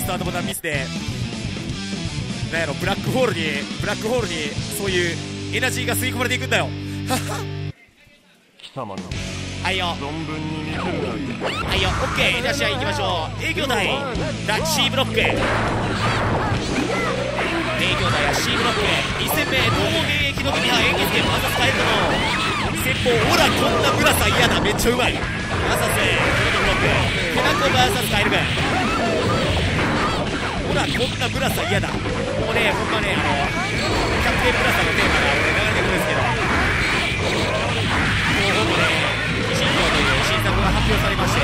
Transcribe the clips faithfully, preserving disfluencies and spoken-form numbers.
タートボタンミスでなんやろブラックホールにブラックホールにそういうエナジーが吸い込まれていくんだよ。 貴様がはいよ存分に見せるがいい。 はいよ、オッケー。じゃあ試合行きましょう。営業台ラッシーブロック、営業台は C ブロックいっ戦目、統合現役の組は演技権マサスカエルの先方。ほらこんなブラさん嫌だ、めっちゃうまい。マサスフルトブロックケナコ ブイエス カエル軍。ほらこんなブラさん嫌だ。もうねほんまねあのキャプテンブラさんのテーマが俺流れてくるんですけど、もうほんとね新庄という新作が発表されまして、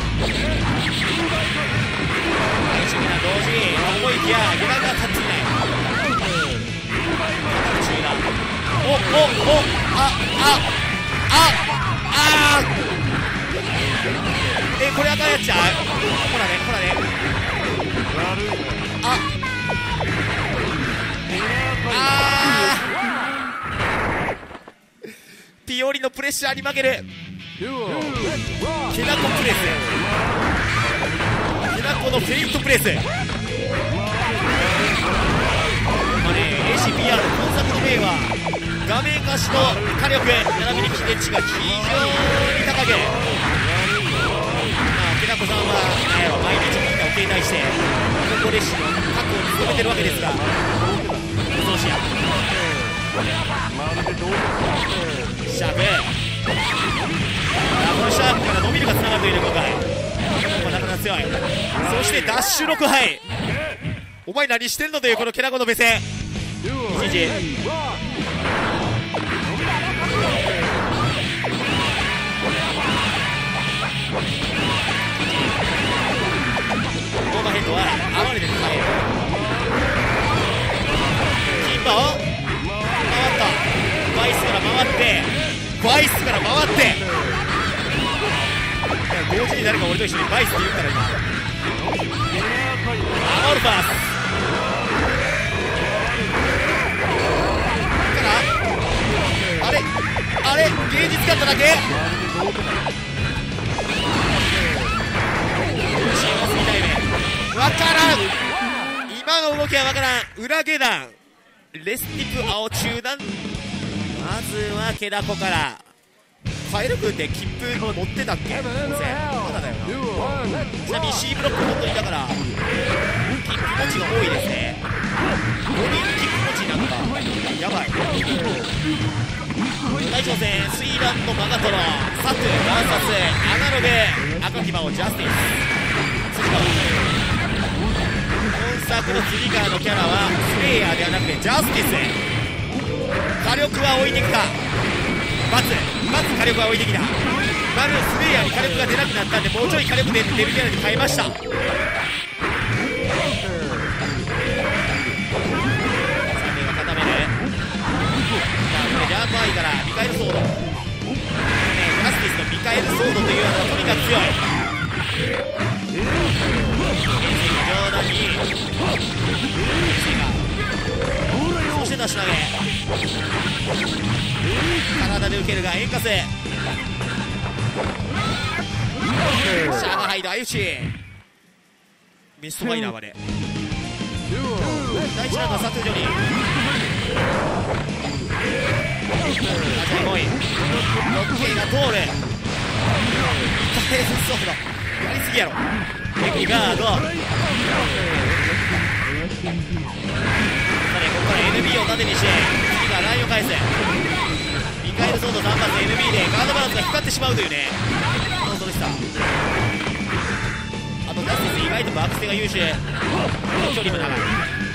最終な同時思いきや下段が立っていない。おおおああああえこれあかんやっちゃう。ほらねほらねああピオリのプレッシャーに負ける。ケナコプレス、ケナコのフェイントプレス、まあね エーシーピーアール 今作の名は画面貸しの火力並びに記念値が非常に高く、まあケナコさんは何やろ毎日何かを携帯してコンボレッシュの確保に努めてるわけですが、恐ろしやシャープ、このシャープから伸びるがつながるというね今回。ここなかなか強い。そしてダッシュろくはいお前何してんのというこのケナコの目線。ジジオーバーヘッドは暴れてる。キンバを回ったバイスから回ってバイスから回って同時に誰か俺と一緒にバイスって言ったら今アモルバスからあれあれ芸術使っただけわからん。今の動きはわからん。裏下段レスティプ青中段、まずはケナコからカエル君って切符持ってたっけ。まだだよな。ちなみに C ブロック本当にだから切符持ちが多いですね。ごにん切符持ちになったやばい。大挑戦スイーランドマガトロサトゥ ブイエス アナログ赤木マオジャスティス辻川。今作の次からのキャラはスレイヤーではなくてジャスティス。火力は置いてきた。バツバツ火力は置いてきた。まずスレイヤーに火力が出なくなったんでもうちょい火力で出るキャラに変えました。さあこれが固める。さあこれジャンプアイからミカエルソード、ね、ジャスティスのミカエルソードというのはとにかく強い。上段にそして出し投げ体で受けるが円滑。シャーガハイド相打ちミストマイナーまで。第一ラウンドはサトゥジョニーアジャイボーイロッケイが通る。カエルソードやりすぎやろ。テクニガードさあねここから エヌビー を縦にして次がラインを返す。ミカエルソードさん発 エヌビー でガードバランスが光ってしまうというね恐ろしさ。あとジャスティス意外とバックステが優秀、距離も長い。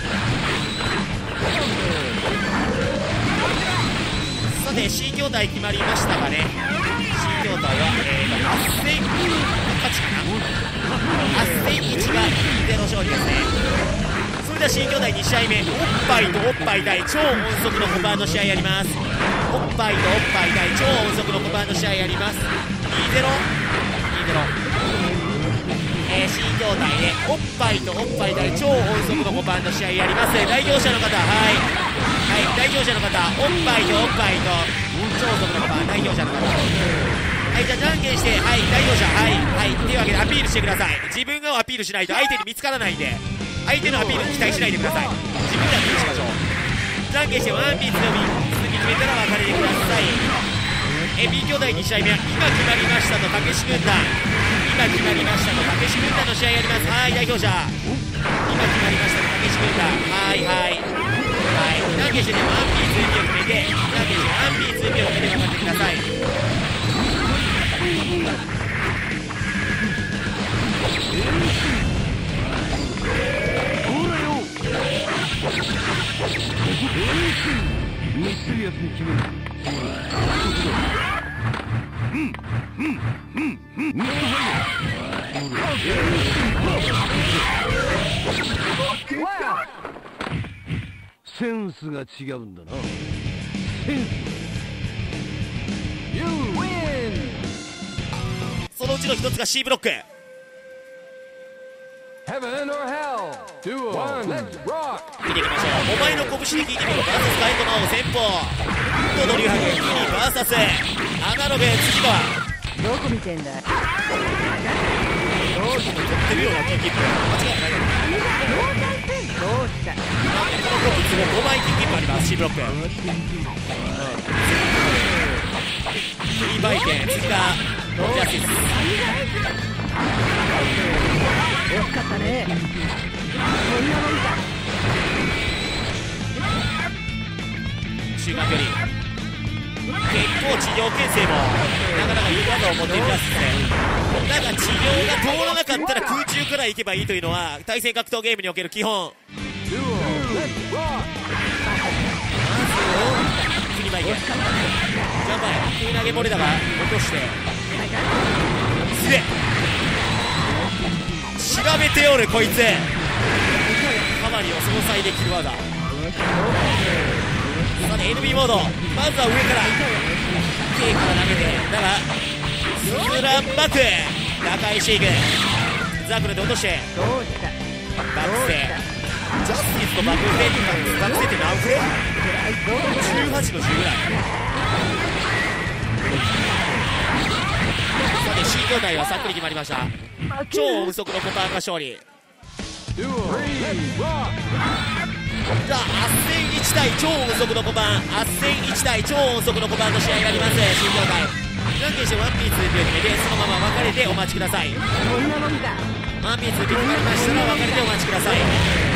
さて C 筐体決まりましたかね。 C 筐体は、えー、はっせんはちかなはっせんいちがゼロ勝利ですね。それでは C 筐体に試合目、おっぱいとおっぱい対超音速のコパンの試合やります。おっぱいとおっぱい対超音速のコパンの試合やります。にたいゼロ にたいゼロ、えー、C 筐体でおっぱいとおっぱい対超音速のコパンの試合やります。代表者の方はいはい代表者の方おっぱいとおっぱいと超音速のコパン代表者の方はい、じゃあじゃんけんして、はい、代表者、はい、はい、というわけでアピールしてください。自分がアピールしないと相手に見つからないんで。 相手のアピールに期待しないでください。自分でアピールしましょう。じゃんけんしてワンピースのみ続き決めたら別れてください。え B 兄弟に試合目は今決まりましたとたけし軍団、今決まりましたとたけし軍団の試合やります。はい、代表者今決まりましたとたけし軍団、はいはいはい、じゃんけんしてね、ワンピース指を決めて、じゃんけんしてワンピース指を決めて分かってください。 センスが違うんだな。センス。You win。 そのうちの一つが C ブロック。 Heaven or hell。Duo。Let's rock。 見ていきましょう。お前の拳で聞いてみろ ブイエス ガイドマンを先方との流派キニ ブイエス アナログ辻川。 どこ見てんだ。 どうしても取ってるようなキンキップ間違いないよ。 どうした。 このコープごまいキンキップあります。 C ブロックフリーバイケン辻川ジャスティス。 惜しかったね。こんなもんか。 中間距離結構治療牽制もなかなかいい技を持っているらしいですね。だが治療が通らなかったら空中から行けばいいというのは対戦格闘ゲームにおける基本。まず振りバイケンジャンパイ振り投げ漏れだが落としてすげえ調べておるこいつ。カバリを相殺できる技。さて エヌビー モード、まずは上から K から投げて、だがスランバック打開していく。ザクルで落としてどうした。 バックステジャスティスとバックステバックステって何フレじゅうはちのじゅうぐらい。さて C 兄弟はさっくり決まりました。超音速のコパンが勝利。じゃあ圧旋いち対超音速のコパン、圧旋いち対超音速のコパンの試合があります。 C 兄弟じゃんけんしてワンピースで決めてそのまま別れてお待ちください。 こんなもんか。 ワンピースで決まりましたら別れてお待ちください。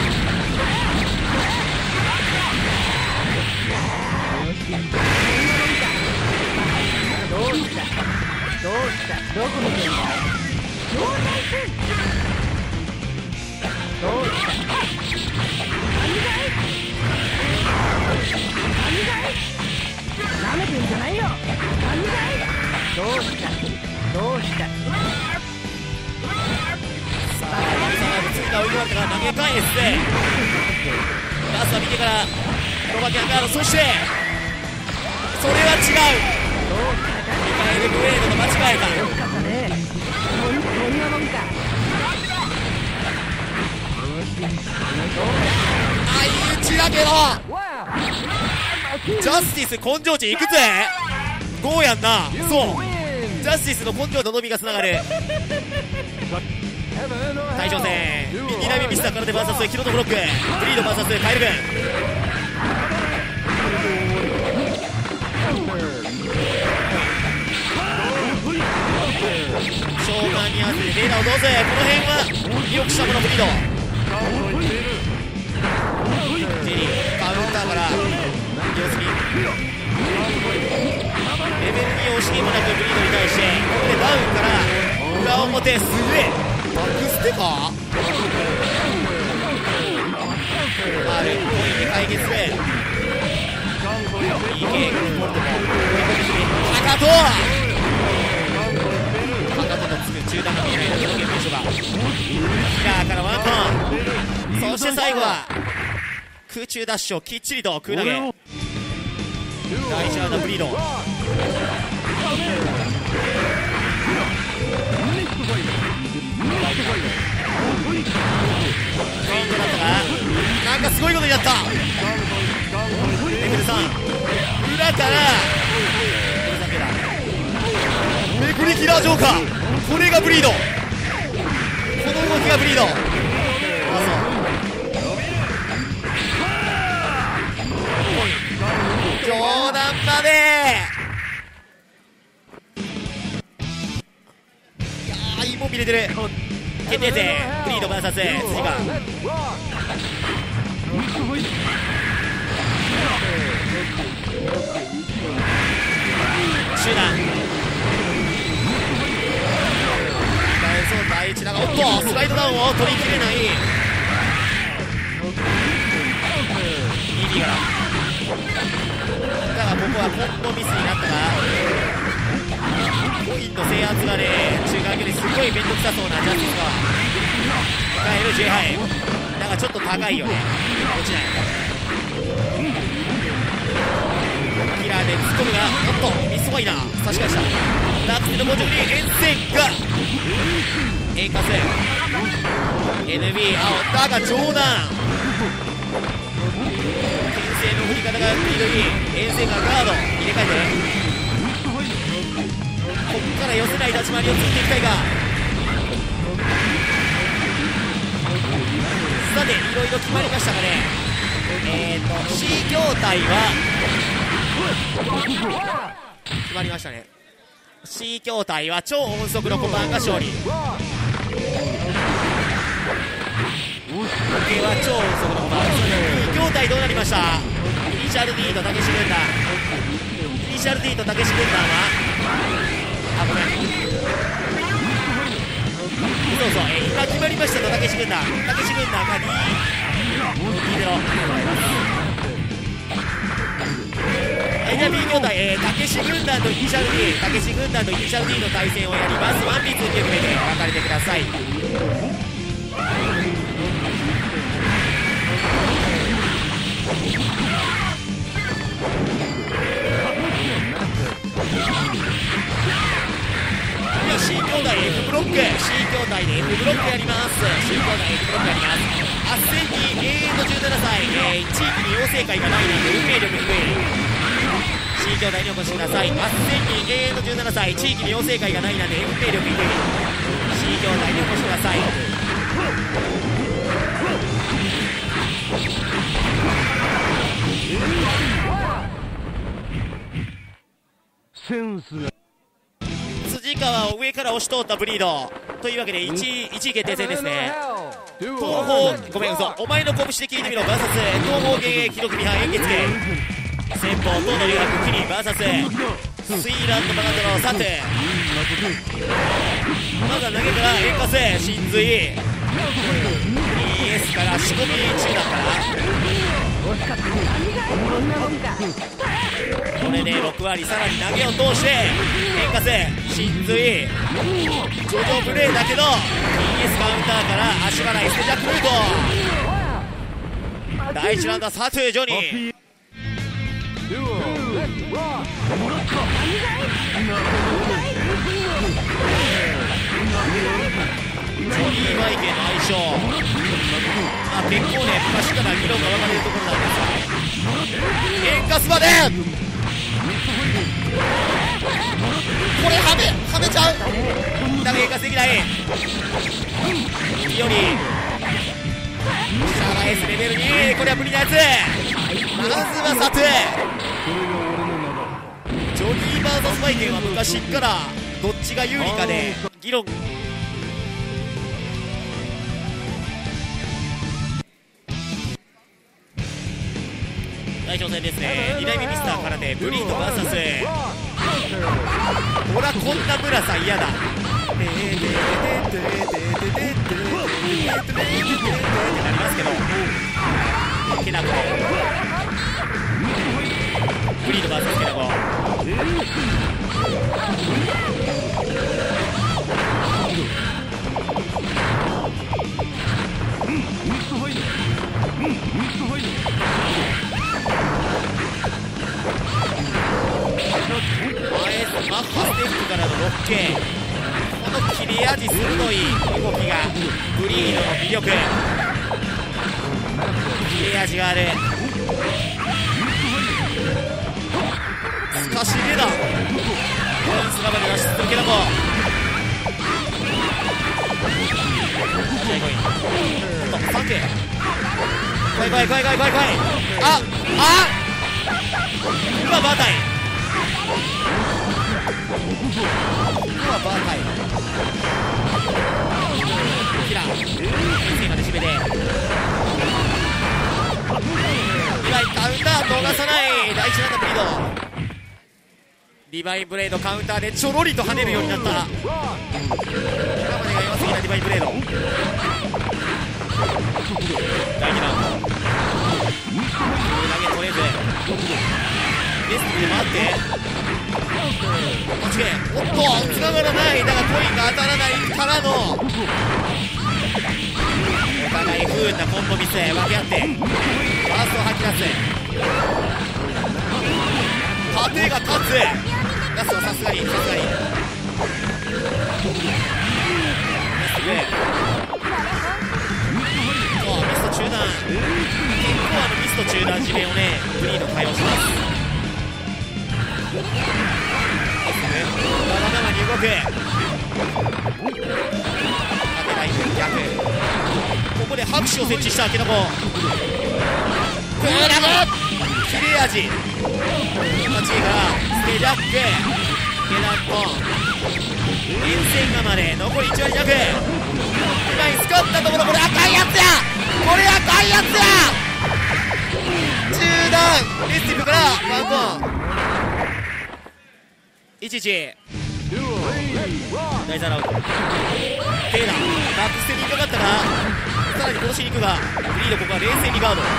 どうした。どうした。どこ見てんだ。どうした。なめてんじゃないよ。どうした。どうした。 さあ次が追い込まれたから投げ返すぜ。ラスは見てからロバキャンガード、そしてそれは違う。ミカエル・ブレードの間違いか。 よかったね。こんなもんか。 相打ちだけどジャスティス根性値いくぜ。ごやんな。そうジャスティスの根性の伸びがつながる対象戦。にだいめミスターからで ブイエス ヒロトブロックブリード ブイエス カエル軍。召喚に合わせてレーダーをどうぜ。この辺はよくしたこのブリード。ジェリーカウンターから様子見レベルに惜しげもなくブリードに対してここでダウンから裏表すげえバックステか R ポイント解決で ピーケー ゴルトもかかとかかととつく中段が見えないのでゲーム所がキラーからワントン、そして最後は空中ダッシュをきっちりと空投げ。第一ラウンドブリードカウントだったかなんかすごいことになった。レベルさん裏からめくりキラージョーカー、これがブリード、この動きがブリード。あそうてる。決定戦ブリード ブイエス 辻が集団そう第一だが、おっとスライドダウンを取りきれない。いいリーガラだが、ここはコンボミスになったが、コインの制圧がね、中間距離すごい面倒くさそうなジャスティスが使える J ハイだがちょっと高いよね。落ちないキラーで突っ込むが、おっとミスワイナー差し返した。ダークスのモチョに遠征がエイカス エヌビー 青だが上段牽制の振り方がいいのに遠征がガード入れ替えて、ここから寄せない立ち回りを作っていきたいが、さていろいろ決まりましたかね。えーと C 筐体は決まりましたね。 C 筐体は超音速のコマンが勝利。時計は超音速のコマン。 B 筐体どうなりました。イニシャル D とたけし軍団、イニシャル D とたけし軍団はあ、ごめんそうそう、えー、今決まりましたとたけし軍団、たけし軍団がにゼロ。はい、じゃあ B 筐体、えー、たけし軍団とイニシャル D、 たけし軍団とイニシャル D の対戦をやります。ワンピーツに組で分かれてください。C 兄弟 F ブロック、 C 兄弟で F ブロックやります。 C 兄弟 F ブロックやります。斡旋に永遠のじゅうななさい、えー、地域に要請会がないので運命力低い。 C 兄弟にお越しください。斡旋に永遠のじゅうななさい、地域に要請会がないので運命力低い。 C 兄弟にお越しください。 センスが辻川を上から押し通ったブリードというわけで いちい決定戦ですね。東方ごめん嘘お前の拳で聞いてみろ ブイエス 東方芸記録違反円月系先方東の留学キリ ブイエス スイーランドマガトロサテまだ投げから円滑真髄 イーエス から仕込み中だからこれでろく割、さらに投げを通して変化性真髄ジョジョプレイだけど イーエス カウンターから足払いステジャックルート第いちラウンドはサトゥジョニージョニーマイケの相性、まあ、結構ね昔から議論が分かれるところなんですが円滑までこれはめはめちゃうだが円滑できないよりシャガエスレベルにこれは無理なやつまずはサトゥジョニー ブイエス マイケンは昔からどっちが有利かで議論代表戦ですね。に代目ミスター空手ブリード ブイエス ほらこんな村さん嫌だってなりますけどけなこブリード ブイエス けなこマッハステップからのロッケこの切れ味鋭い動きがブリードの魅力切れ味があるすかしげだコインスラバで出し続けなこ試合コインおっとサンケ怖い怖い怖い怖い怖い怖いああ今バータイはバーカイキラー先生まで締めてリバインカウンター逃さない第一ラウンドブリードリバインブレードカウンターでちょろりと跳ねるようになった今までが弱すぎたリバインブレードだいにラウンド投げ取れずレストで回ってこっちへおっと繋がらないだがコインが当たらないからのお互い不運なコンボミス分け合ってファーストを吐き出す縦が勝つラストはさすがにさすがにそうミスト中断結構あのミスト中断地面をねブリード対応しますガガガガに動く縦ライン逆ここで拍手を設置した明らかグーラブ切れ味こっちからステージアップケダッコ連戦がまで残りいち割弱今にスコったところこれ赤いやつやこれ赤いやつや中断レスティップからワンコンいちいち大ザラウンドテイラーバックステに引っかかったがさらに殺しに行くがブリードここは冷静にガード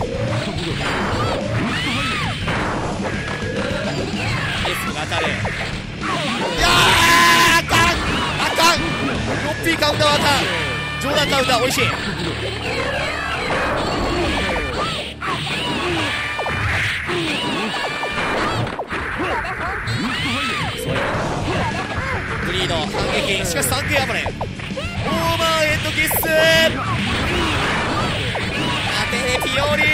エースが当たるいやーあかんあかん ろくピー カウンターはあかん上段カウンターおいしいブリード反撃しかしさんけい余れオーバーヘッドキッス当てれピオリ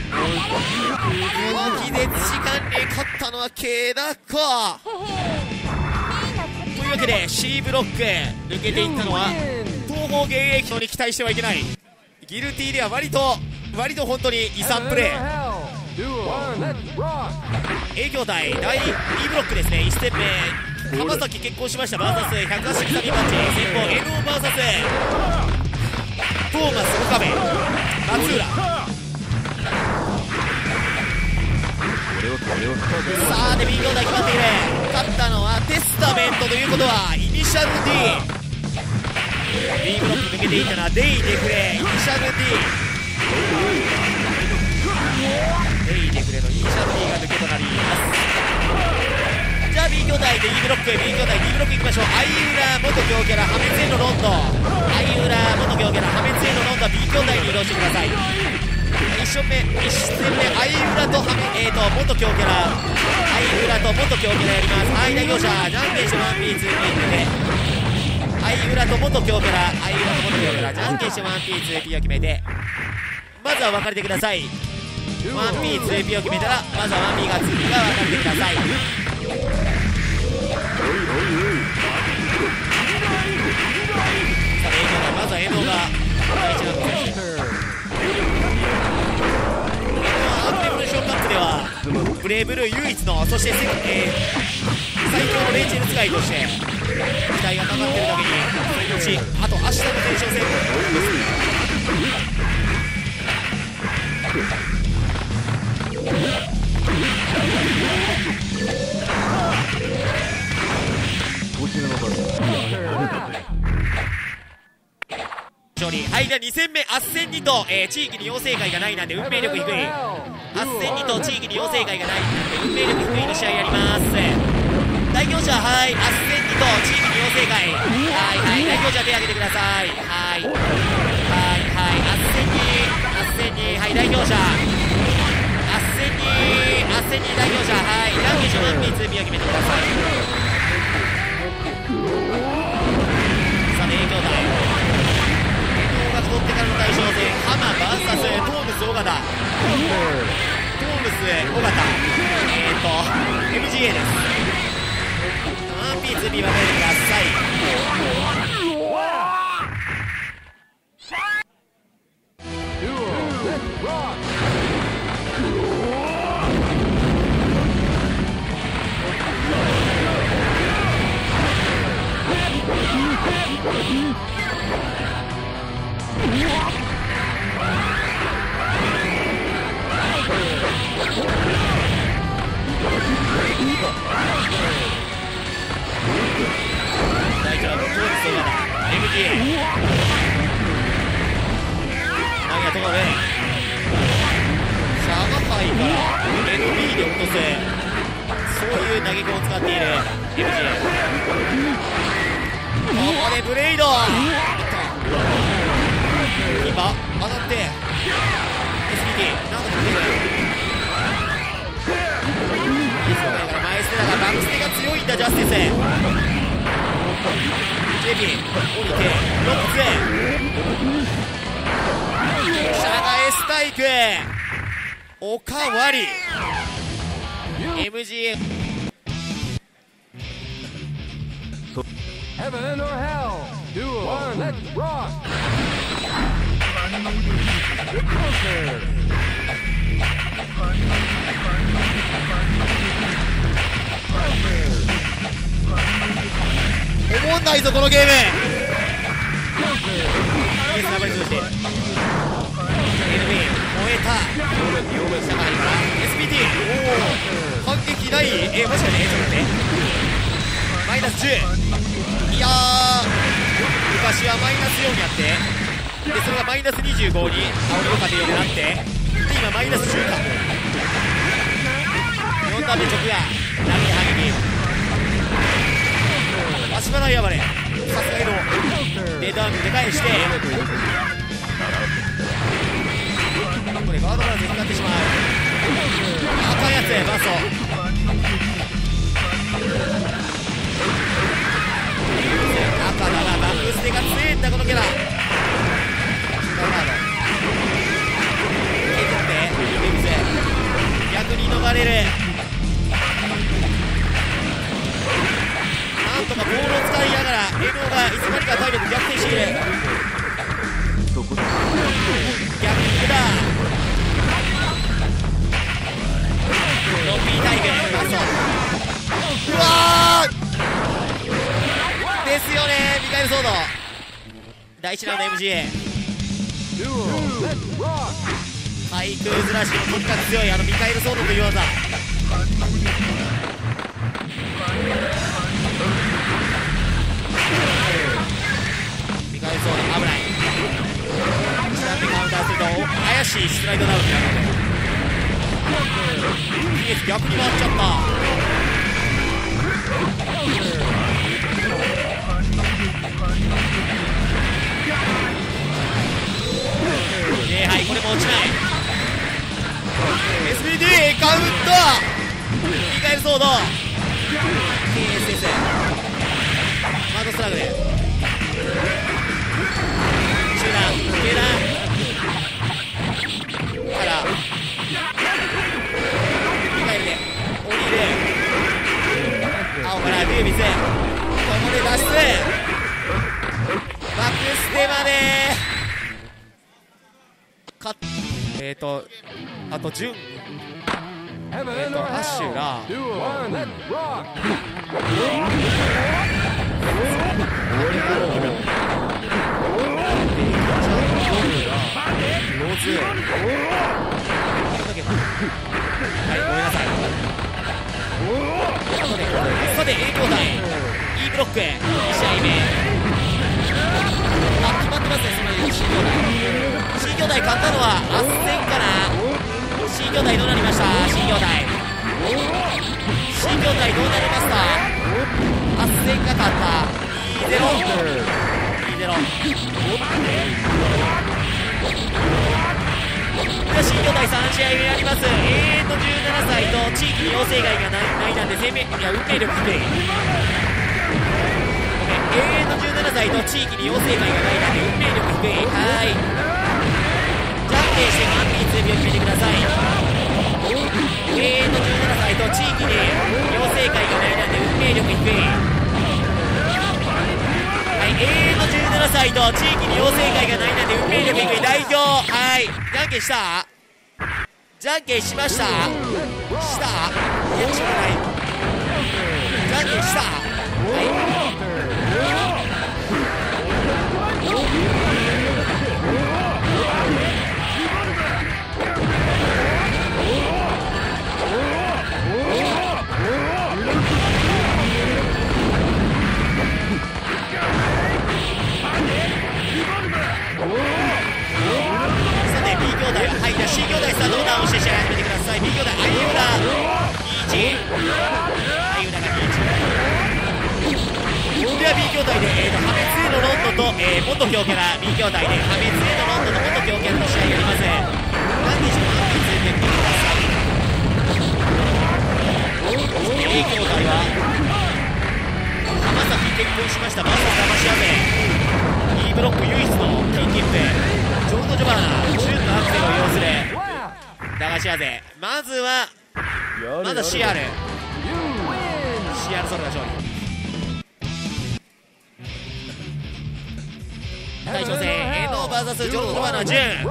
この気絶時間に勝ったのはケダコというわけで C ブロック抜けていったのは東方現役のに期待してはいけないギルティでは割と割と本当に遺産プレー営業隊だいにブロックですねいち戦目浜崎結婚しました ブイエスひゃくはちじゅうさんマッチ先方 エヌオー ブイエス トーマス岡部松浦さあで B 兄弟決まっている勝ったのはテスタメントということはイニシャル D B ブロック抜けていったのはデイデフレイニシャル Dデイデフレのイニシャル D が抜けとなりますじゃあ B 兄弟で E ブロック B 兄弟 D ブロックいきましょう相浦元強キャラ破滅へのロンド相浦元強キャラ破滅へのロンドは B 兄弟に移動してくださいいっしょめいち戦目相浦とはめえーと元強キャラ相浦と元強キャラやりますはい代表者じゃんけんして ワンピーツー ピー 決めて相浦と元強キャラ相浦と元強キャラじゃんけんして ワンピーツー ピー を決めてまずは分かれてください ワンピーツー ピー を決めたらまずは ワンピー が ツーピー が分かれてくださいさあ営業がまずは江野が第一ラウンド選手アークレボリューションカップではブレイブルー唯一のそして、えー、最強のレイチェル使いとして期待がかかっているだけにそのうちあと明日の前哨戦はいじゃあに戦目あっせんにと、えー、地域に養成会がないなんで運命力低いあっせんにと地域に養成会がないなんで運命力低いの試合やります代表者はいあっせんにと地域に養成会はいはい代表者手挙げてくださいはいはいはいあっせんにあっせんにはい代表者あっせんにあっせんに代表者はいじゃんけんしワンピーツーピーを決めてくださいさあね兄弟取ってからの対象戦ハマ ブイエス トームス尾形トームス尾形えーと エムジーエー ですワンピーツーピー分かれてください大丈夫、どうですよ、エムジー 何がところでシャガハイから エヌビー で落とす、そういう投げ子を使っている エムジー。 ここでブレイド今当たって エスピーティー なんとか出てる。マイステだがバックステが強いんだジャスティス。 ジェイピー 降りてロックスシャガエスタイクおかわり エムジー Heaven or hell? Duel. One, let's rock. Closer. おもんないぞこのゲーム。エース流れ通して エヌビー 燃えた社会から エスピーティー おお反撃ない。えー、もしかしてちょっと待ってマイナスじゅう。いやー昔はマイナスよんやってでそれがマイナスにじゅうごに煽りの過程になってで今マイナスじゅうか。よん段目直や投げ反撃足払い暴れさすが移動データアームで返してこれガードランズに使ってしまう。赤いやつバースト赤だな。バックステが強いんだこのキャラ。ガード削ってレムズ逆に逃れる。なんとかボールを使いながらエムオがいつの間にか体力逆転している。逆にだロッピータイムバストうわーですよね。ミカエルソードだいいちラウンド エムジー 対空ずらしのとにかく強いあのミカエルソードという技。ミカエルソード危ない。一段目カウンターすると怪しいスライドダウンになるので ピーエス 逆に回っちゃった。えー、はいこれも落ちない。 エスピーディー カウントミカエルソード ケーエスエス マードストラグル中段下段からミカエルで降りる。青からビュービスここで脱出バックステまでかっえーとあと順えーとアッシュがローズはいごめんなさい。後でさて影響台 E ブロックに試合目あ決まってますね。その C 兄弟 C 兄弟勝ったのはアッセンかな。 C 兄弟どうなりました。 C 兄弟 C 兄弟どうなりました。アッセンが勝った にたいゼロ にたいゼロ で C 兄弟さん試合目やります。永遠のじゅうななさいと地域に要請外がないなんで生命いや運命力低い。永遠のじゅうななさいと地域に要請外がないなんで運命力低い。はい、じゃんけんしてワンピーツで決めてください。永遠のじゅうななさいと地域に要請会がないなんで運命力低い。はい、永遠のじゅうななさいと地域に要請会がないなんで運命力低い代表。はい、じゃんけんしたじゃんけんしましたしたいやしょうがない。じゃんけんしたはいはい、じゃあ C 兄弟スタートボタンを押して試合始めてください。 B 兄弟相浦にいち、相浦がにいちでは B 兄弟で、えー、と破滅へのロンドと、えー、元強キャラ B 兄弟で破滅へのロンドと元強キャラの試合やります。何でしょう、判決で見てください。 A 兄弟は浜崎結婚しましたバーサス騙し合ぜ E ブロック唯一のキンキンペジョルド・ジョバーナシュートのアクセルを要する駄菓子屋勢。まずはまずは シーアール シーアール ソロが勝利。対挑戦エノ ブイエス ジョルド・ジョバーナジュン。エノ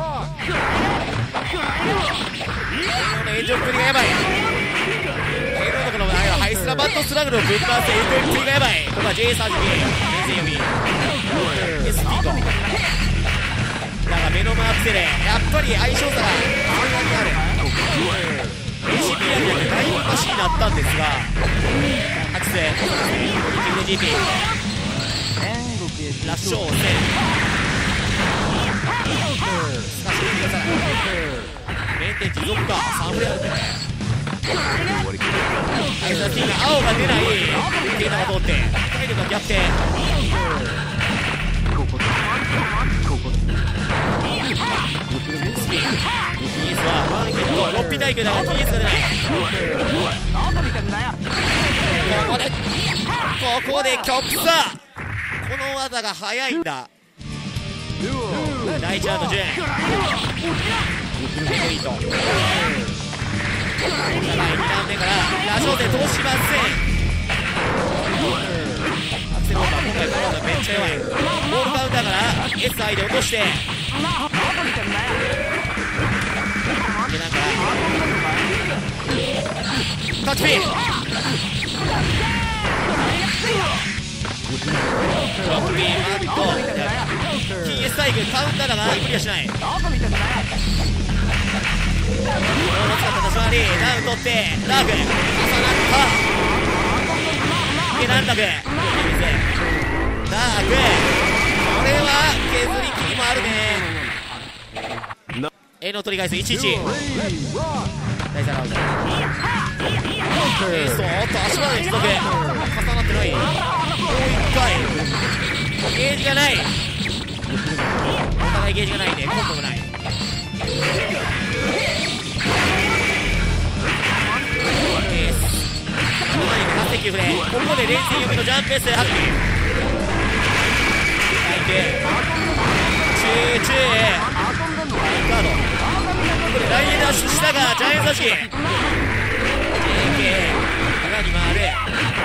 の炎上っぷりがやばい。エノのこのハイスラバットスラグルをぶっ回す炎上っぷりがやばい。ここは ジェイサージビー全然読み エスティー とだがベノムアクセルやっぱり相性差がそんなにある。 エーシーピーアール じゃなくて大マシになったんですがアクセル ジーピー ラッショー戦しかし逃がさないメンテ持続かさんフレあるんだね。アイザーティーが青が出ないデータが通って体力が逆転。スピン ティーエス はワンヒットロッピ耐久だが ティーエス が出ない。ここでここで極差この技が速いんだ。第一ラウンドじゅうポイントお互いにラウンド目からラジオで通しません。アクセルオーバー今回この技めっちゃ弱い。ボールカウンターから エスアイ で落として下段からタッチピンロックビーマット ティーエス タイグカウンターだがクリアしない。ボールを使った立ち回りダウン取ってラーク重なったでなんだくダークこれは削り切りもあるね。A の取り返すいちいち第三ラウンドエースとおっと足場で持続重なってない。もう一回ゲージがない。お互いゲージがないんでコンボもない。エース完璧フレーここで連戦指のジャンプエースでハッピーチューチューガードここでラインダッシュしたがジャイアント刺し ジェーケー 腹に回る。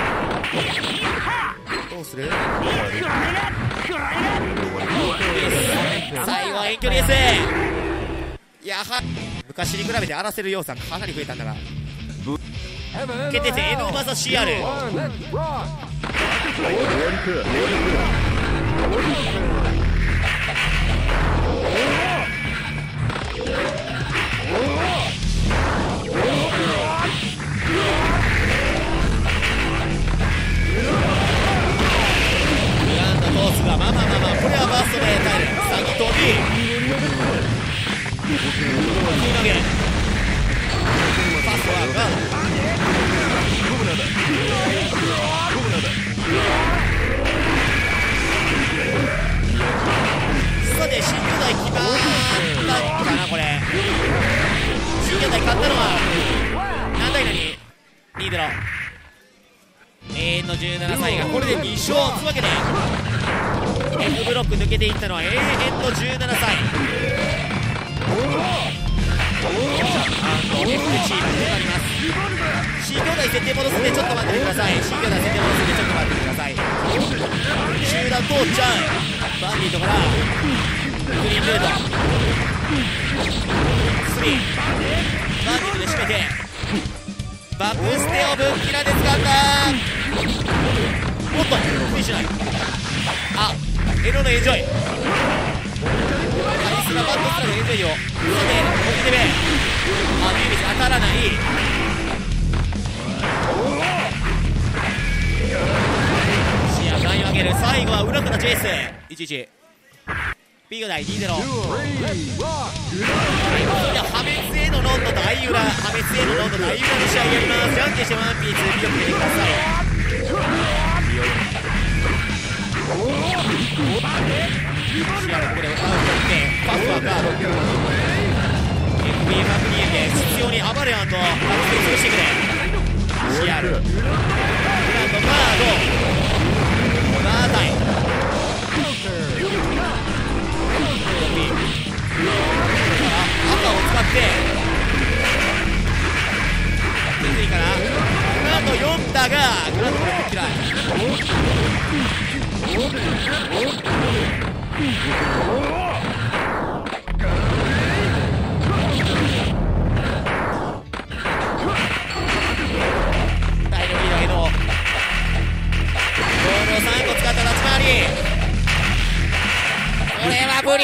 どうする最後は遠距離です。やはり昔に比べて荒らせる要素がかなり増えたんだが決定戦 エヌブイエス シーアール グランドコースがまあまあまあまあこれはバーストで耐える。サギ飛び投げパスはガードさて新巨大決まったかな。これ新巨大勝ったのは何対何リーベロ永遠のじゅうななさいがこれでに勝つわけで F ブロック抜けていったのは永遠のじゅうななさい。F チームとなります。 C 兄弟設定戻すんでちょっと待っててください。 C 兄弟設定戻すんでちょっと待っててください。集団通っちゃうバンディートからグリーンルートスリーバンディートで締めてバックステをぶっきらで掴んだ。おっとフリーしない。あエロのエンジョイカリスマバットスラのエンジョイをさてごにんめあユーミス当たらない。視野ラインを上げる。最後は裏からチェイスいちいち B がない にたいゼロ それでは大浦破滅へのロンド大浦の試合やります。じゃんけんしてワンピースビヨン出てください。ビヨンシアルここでカウントってパスはガード エフビー マクニエで必要に暴れアンドバックス潰してくれ。シアルグランドガードガータイ赤を使ってきついかな。グランドよんだがグランドこれ嫌い。大量リードヘドボールをさんこ使った立ち回り。これは無理。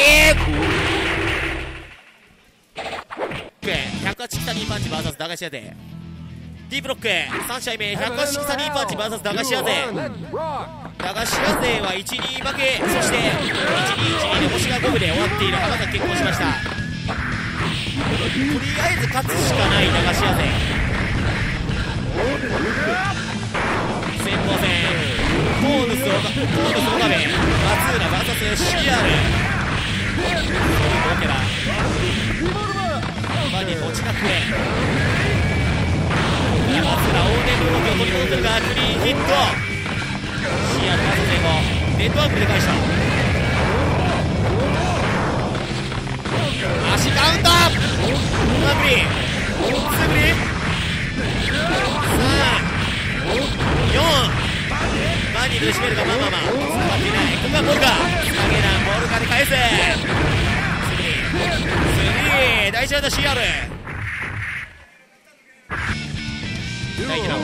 ひゃくはち北にパンチ ブイエス 駄菓子屋勢 D ブロックさん試合目ひゃくはち北にパンチ ブイエス 駄菓子屋勢。駄菓子屋勢はいちに負け、そしていちにいちにで星がごぶで終わっている。浜崎結婚しました。とりあえず勝つしかない駄菓子屋勢。先鋒戦トーヌス岡部松浦 ブイエス シアルオケラバディ持ちかくへ松浦大根の動きを取り戻ってるがクリーンヒット。シアルまず成功。ネットワークで返した。足カウンターマグリすぐにさんよんバディで締めるか。まあまあまあつながっていない。ここはボルカ下げなボルカで返せ。スリー大事なシアル大事な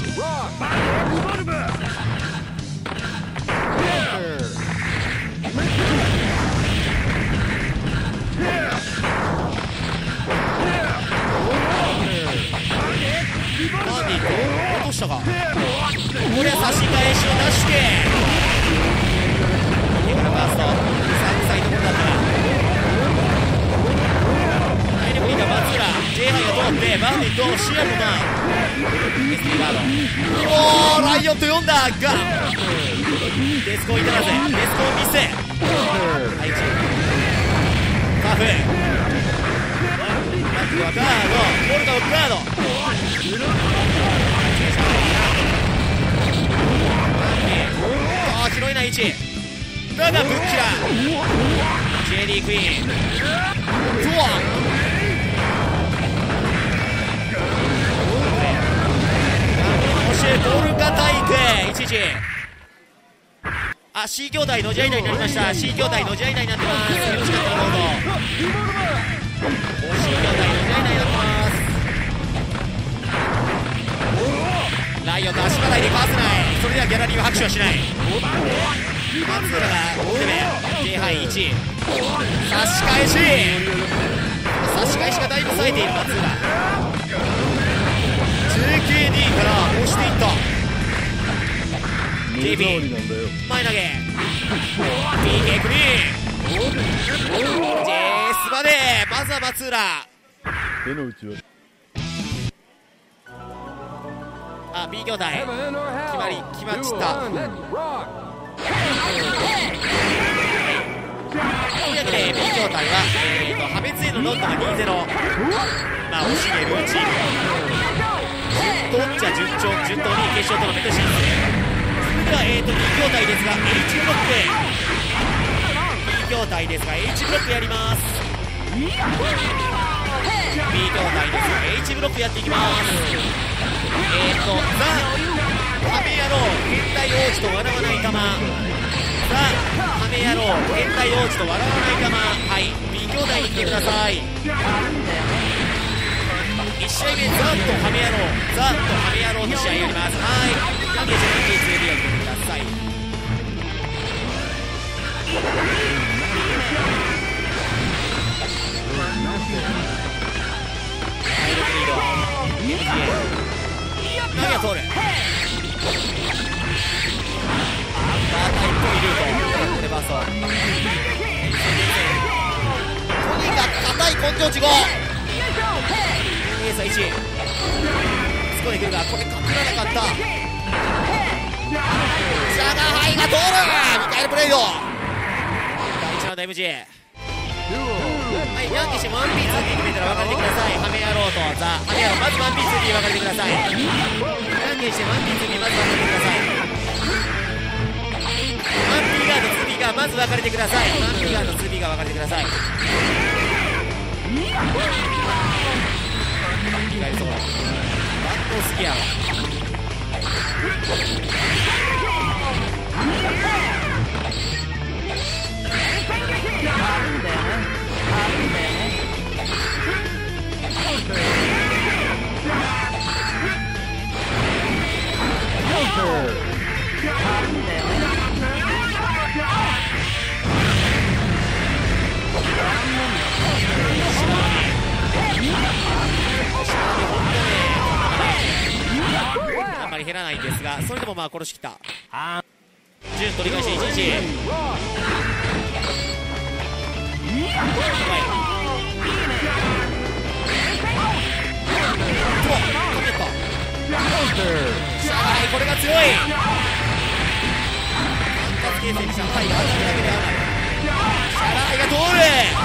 バーディーと落としたか。これは差し返しを出してこれからバーストさんサイドボールだったらダイレクトリーダー松浦 J ハイが通ってバーディーとシアルのダウン エスピー ガードおーライオンと読んだがデスコを至らずデスコを見せ配置カフバックはガードボルカをガードあー拾えない位置だがぶっきら ジェイディー クイーンドアボルカ体育一時あ C 兄弟の試合内になりました。 C 兄弟の試合内になってます。よろしかったらどうぞ。 C 兄弟の試合内になってます。ライオンと足払いでかわせない。それではギャラリーは拍手はしない。松浦が攻め J ハイいち差し返し差し返しがだいぶ冴えている松浦 ジェーケーディー から押していった ジェイピー 前投げ ピーケー クリーン ジェースまでまずは松浦手の内はあ B 兄弟決まり決まっちったというわけで B 兄弟は、えー、と破滅へのロンドが にたいゼロ まあ惜しげルーチーム順当っちゃ順調順当に決勝トーナメント進出。それでは、えー、と B 兄弟ですが H ブロック B 兄弟ですが H ブロックやります。 B 兄弟ですが H ブロックやっていきます。えー、とザ・ハメ野郎変態王子と笑わない玉ザ・ハメ野郎変態王子と笑わない玉はい B 兄弟に来てください。いち試合目ザ・とハメ野郎ザ・とハメ野郎の試合やります。はいじゃんけんして Tツー でやってください。体力リード投げが通るバータイっぽいルートこれバーストとにかく硬い根性値ご差いち。突っ込んでくるがこれかからなかった。シャガハイが通る。ミカエルブレイドだいいちラウンド エムジー。 はい、じゃんけんして ワンピーツーディー 決めたら分かれてください。ハメ野郎とザ・ハメ野郎、まず ワンピーツーディー 分かれてください。じゃんけんして ワンピーツーディー まず分かれてください。ワンピーガーと ツービー ガーまず分かれてください。ワンピーガーと ツービー ガー分かれてください。意外そうだ。バット好きやわ。あんまり減らないんですが、それでもまあ殺しきった。順取り返していちいち。これが強い。単発形成に上海が当たるだけではない。シャライが通る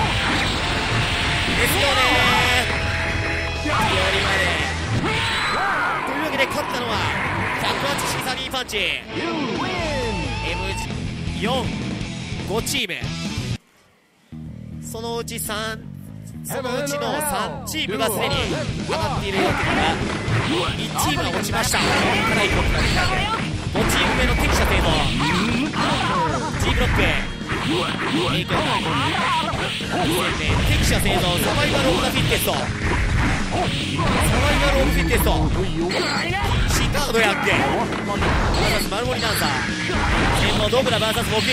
ですよね。寄りまでというわけで勝ったのはひゃくはちシーサニーパンチ エムよん、ごチーム。そのうちさんそのうちのさんチームがすでに上がっているわけだが、いちチームは落ちました。からいこうかごチーム目の敵者製造 G ブロック影響が敵者製造サバイバルオブザフィッテスト、サバイバルオブフィッテスト シーカードやっけ ブイエス マルモリダンサー専門ドグラ ブイエス ボキ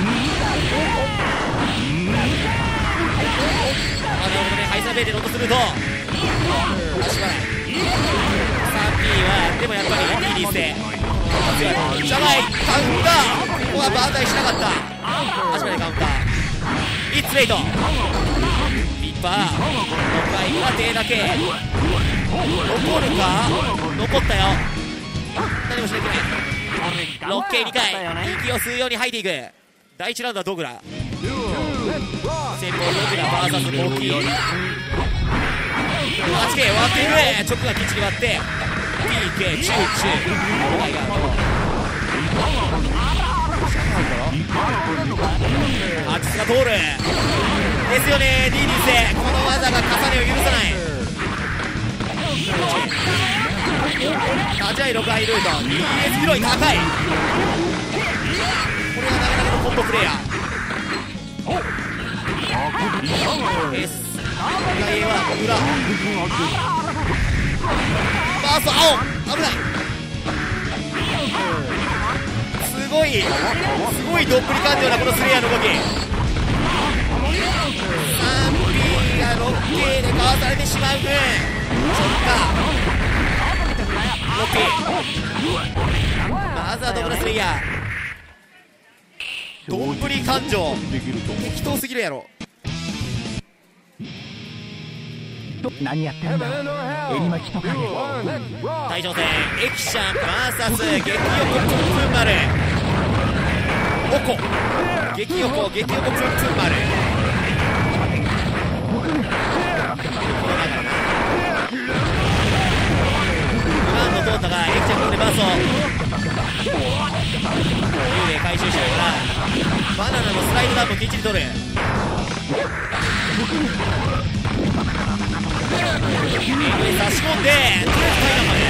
あのね、ハイサーベイでロットすると足払い スリーピー はでもやっぱりリリースでシャバイカウンター、ここはバータイしなかった。足払いカウンターイッツレイトリッパーろっかいから手だけ残るか、残ったよ。何もしなきゃいけない。ろっけいにかい息を吸うように吐いていく。だいいちラウンドはドグラ先方ドグラ ブイエス ボキ はちケー 割っていく。直がきっちり割って ピーケー チューチューアキスが通るですよね。 ディー リースこの技が重ねを許さない。立ち合いろくハイルート ディーエス 広い高い。これがなかなかのコンボプレイヤー。S 外衛は裏バースト青危ない。すごいすごいどっぷり感情なこのスレイヤーの動き。 スリーピー が ろっケー でかわされてしまう分そっか ろっケー まずはドブラスレイヤーどっぷり感情適当すぎるやろ。 何やってんだエリマキトカゲ。 大将戦エキシャン ブイエス 激横プンプン丸オコ激横激横プンプン丸グランド通ったがエキシャンここでバースト幽霊回収しながらバナナのスライドダウンもきっちり取る。差し込んでトゥースタイナまで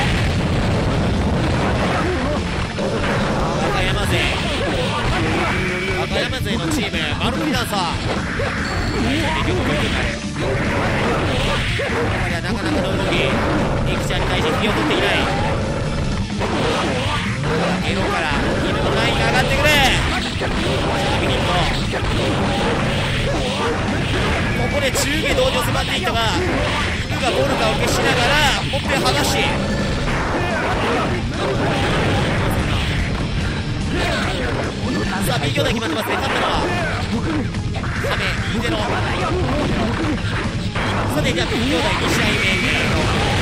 和歌山勢和歌山勢のチームマルモリダンサー結局動きになる。これはなかなかの動きエキちゃんに対して引きを取っていない。エロから犬のラインが上がってくる。右にここで中下同時を迫っていったが犬がボルカを消しながらほっぺを剥がしさあ B 兄弟決まってますね。勝ったのはサメにたいゼロ。さてじゃあ B 兄弟に試合目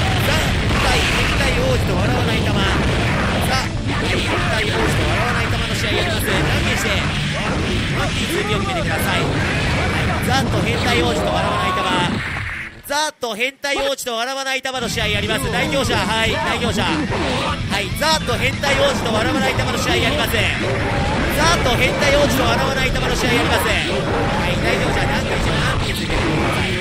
王子と笑わない玉、ザ・変態王子と笑わない玉の試合やります。じゃんけんしてワンピースを決めてください。ザと変態王子と笑わない玉、ザと変態王子と笑わない玉の試合やります。代表者、はい、代表者、はい、ザと変態王子と笑わない玉の試合やります。ザと変態王子と笑わない玉の試合やります。はい、代表者、なんか一応ワンピース決めてください。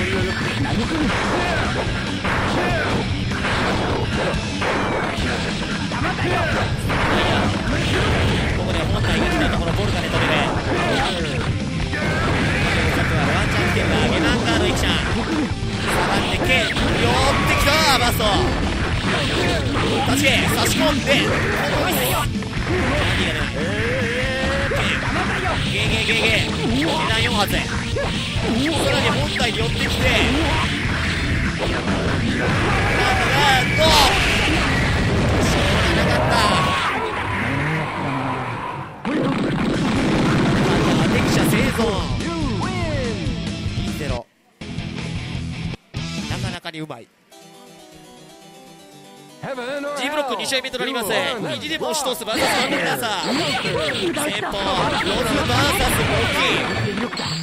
ここで本体が来たところボルカで止める。さくはワンチャン来てるがゲナンガードイキちゃん下がってけ寄ってきたバスト立ち毛差し込んでこのミス何が出ないゲーゲーゲーゲー値段よん発さらに本体に寄ってきてなんだなんとしょうがなかった敵者生存いいゼロなかなかにうまい。 G ブロックに試合目となります。意地でも押し通すバーサスワンドラーサー先方ロズバーサスモッキー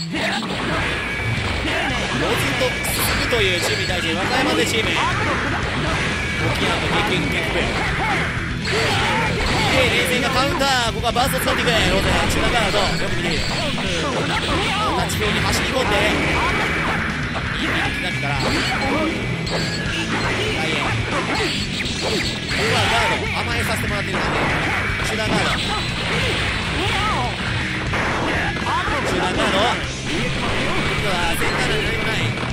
ロズとすぐというチームに対して和歌山勢チームモキアート激激激冷静なカウンター、ここはバースを使っていくロゼ中段ガードよく見ているタッチ表に走り込んでいい左からはいここはガード甘えさせてもらっているので中段ガード中段ガード今度はセンターで何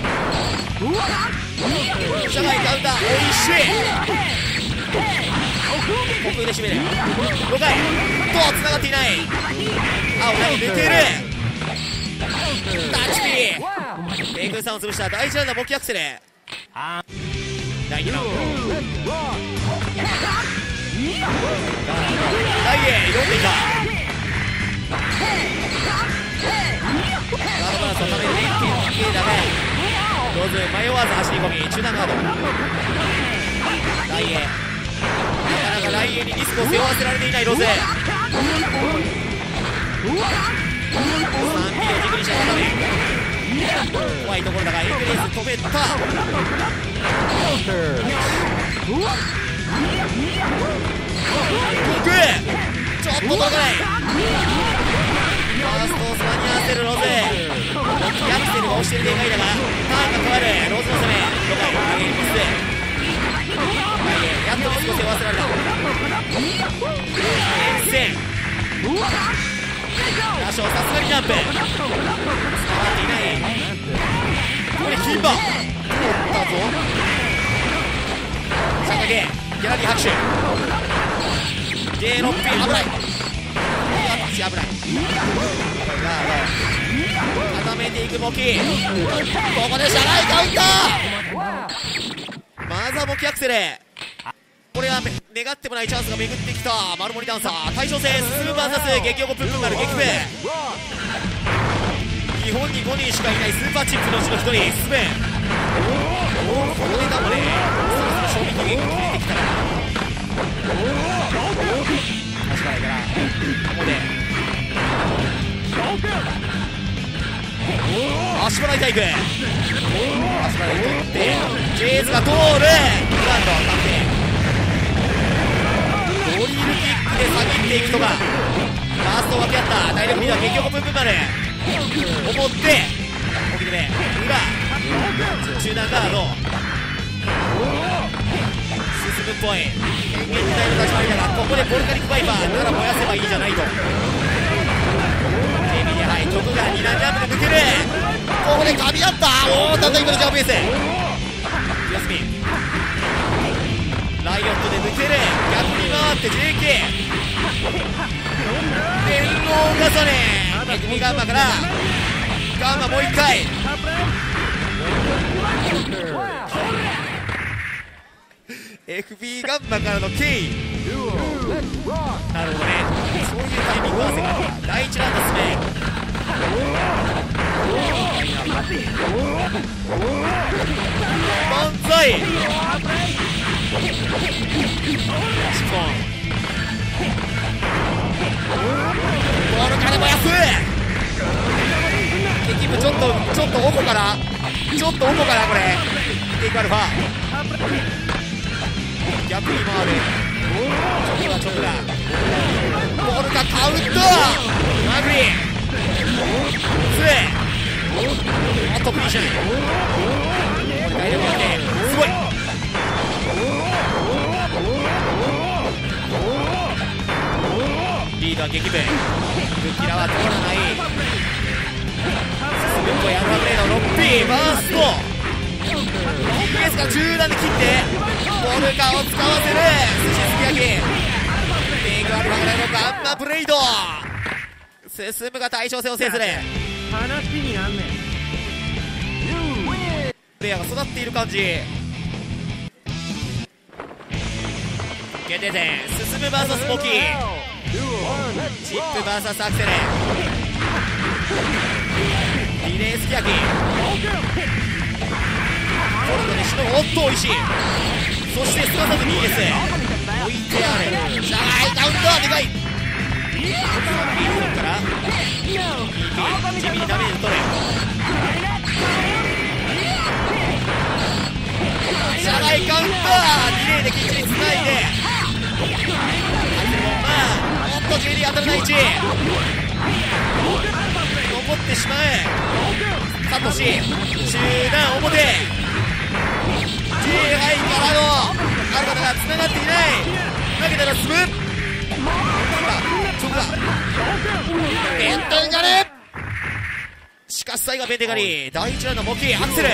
もない社外カウンターおいしいコクで締めるごかいと繋がっていない青投げ抜けるタッチピーテイクさんを潰した第一ラウンドはボキアクセルだいにラウンドダイエー読んでいたガードバランスのために連携をきれいだねローズ迷わず走り込み中段ガードダイエーなかなかダイエーにリスクを背負わせられていないロゼさんピーを軸にしたため怖いところだがエグレース止めた僕ちょっと届かないファーストを間に合わせるロゼギャクセルが押している展開だがターンが変わるローズの攻めろかい投げミスやっとミスを背負わせられた連戦ラショーさすがにジャンプ伝わっていないここでキンバ取ったぞシャンタゲーギャラリー拍手 ジェイろくピー 危ない私危ないガード固めていくボキここで車内カウンターまずはボキアクセルこれは願ってもないチャンスが巡ってきた丸森ダンサー対称戦スーパーザス激横プンプン丸激プ日本にごにんしかいないスーパーチップのうちのひとりスメンここでダムでそろそろ賞味期限が切れてきたら足払いからここで足払いタイプ足払い取ってジェイズが通るグランド確定ドリルキックで下げていくとかファーストを分け合った体力リーダー結局プンプン丸思って大きめで裏中段ガード進むっぽい変幻自体の立ち回りだがここでボルカニックバイパーなら燃やせばいいじゃないとエミリアはい曲がに段ジャンプで抜けるここで噛み合ったおおたった今のジャンプベースヤスミンライオットで抜ける逆に回って ジェーケー 電脳重ねエグミガンマからガンマもう一回エフビー ガンマからの K なるほどねそういうタイミング合わせがあっただいいちラウンドスメ万歳っとオコかな、ちょっとオコかな、これテイクアルファ逆に回る、チョクだチョクだ、ボールかカウントマグリスレー、あとプリーション、大量回ってすごい、リードは激務、ブキラは通らない、進むっぽいアルファブレード ろくピー バースト、ディーエスが中段で切ってボルカを使わせる、寿司すき焼き、テイクアルファブレードガンマブレイド、進むが対称戦を制する、 話になんねん。 プレイヤーが育っている感じ、決定戦進む ブイエス スモーキー、チップ ブイエス アクセル、リレーすき焼き、フォルトでしのぐ、おっとおいしい、そしてすかさず ビーエス 置いてある、シャガイカウンターでかい、ビーエスから ピーピー 地味にダメージ取る、シャガイカウンターリレーできっちりつないで、アクセルボンバー、おっと ジェイディー 当たらない位置、残ってしまえ、サトシ中段表、 J ハイからのアルバタがつながっていない、投げたら進む、チョクだベントンガル、しかし最後はベンテガリ、だいいちラウンドモキアクセル、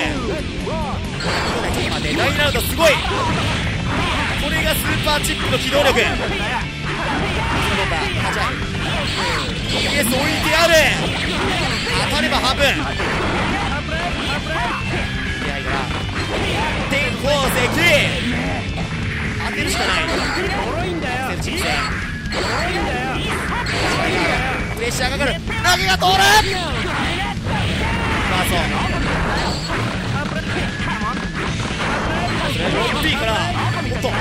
だいにラウンドすごい、これがスーパーチップの機動力、 ディーエス 置いてある、当たれば半分、天宝石当てるしかない、セルチン戦プレッシャーがかかる、投げが通る、ファーストろくピー からおっと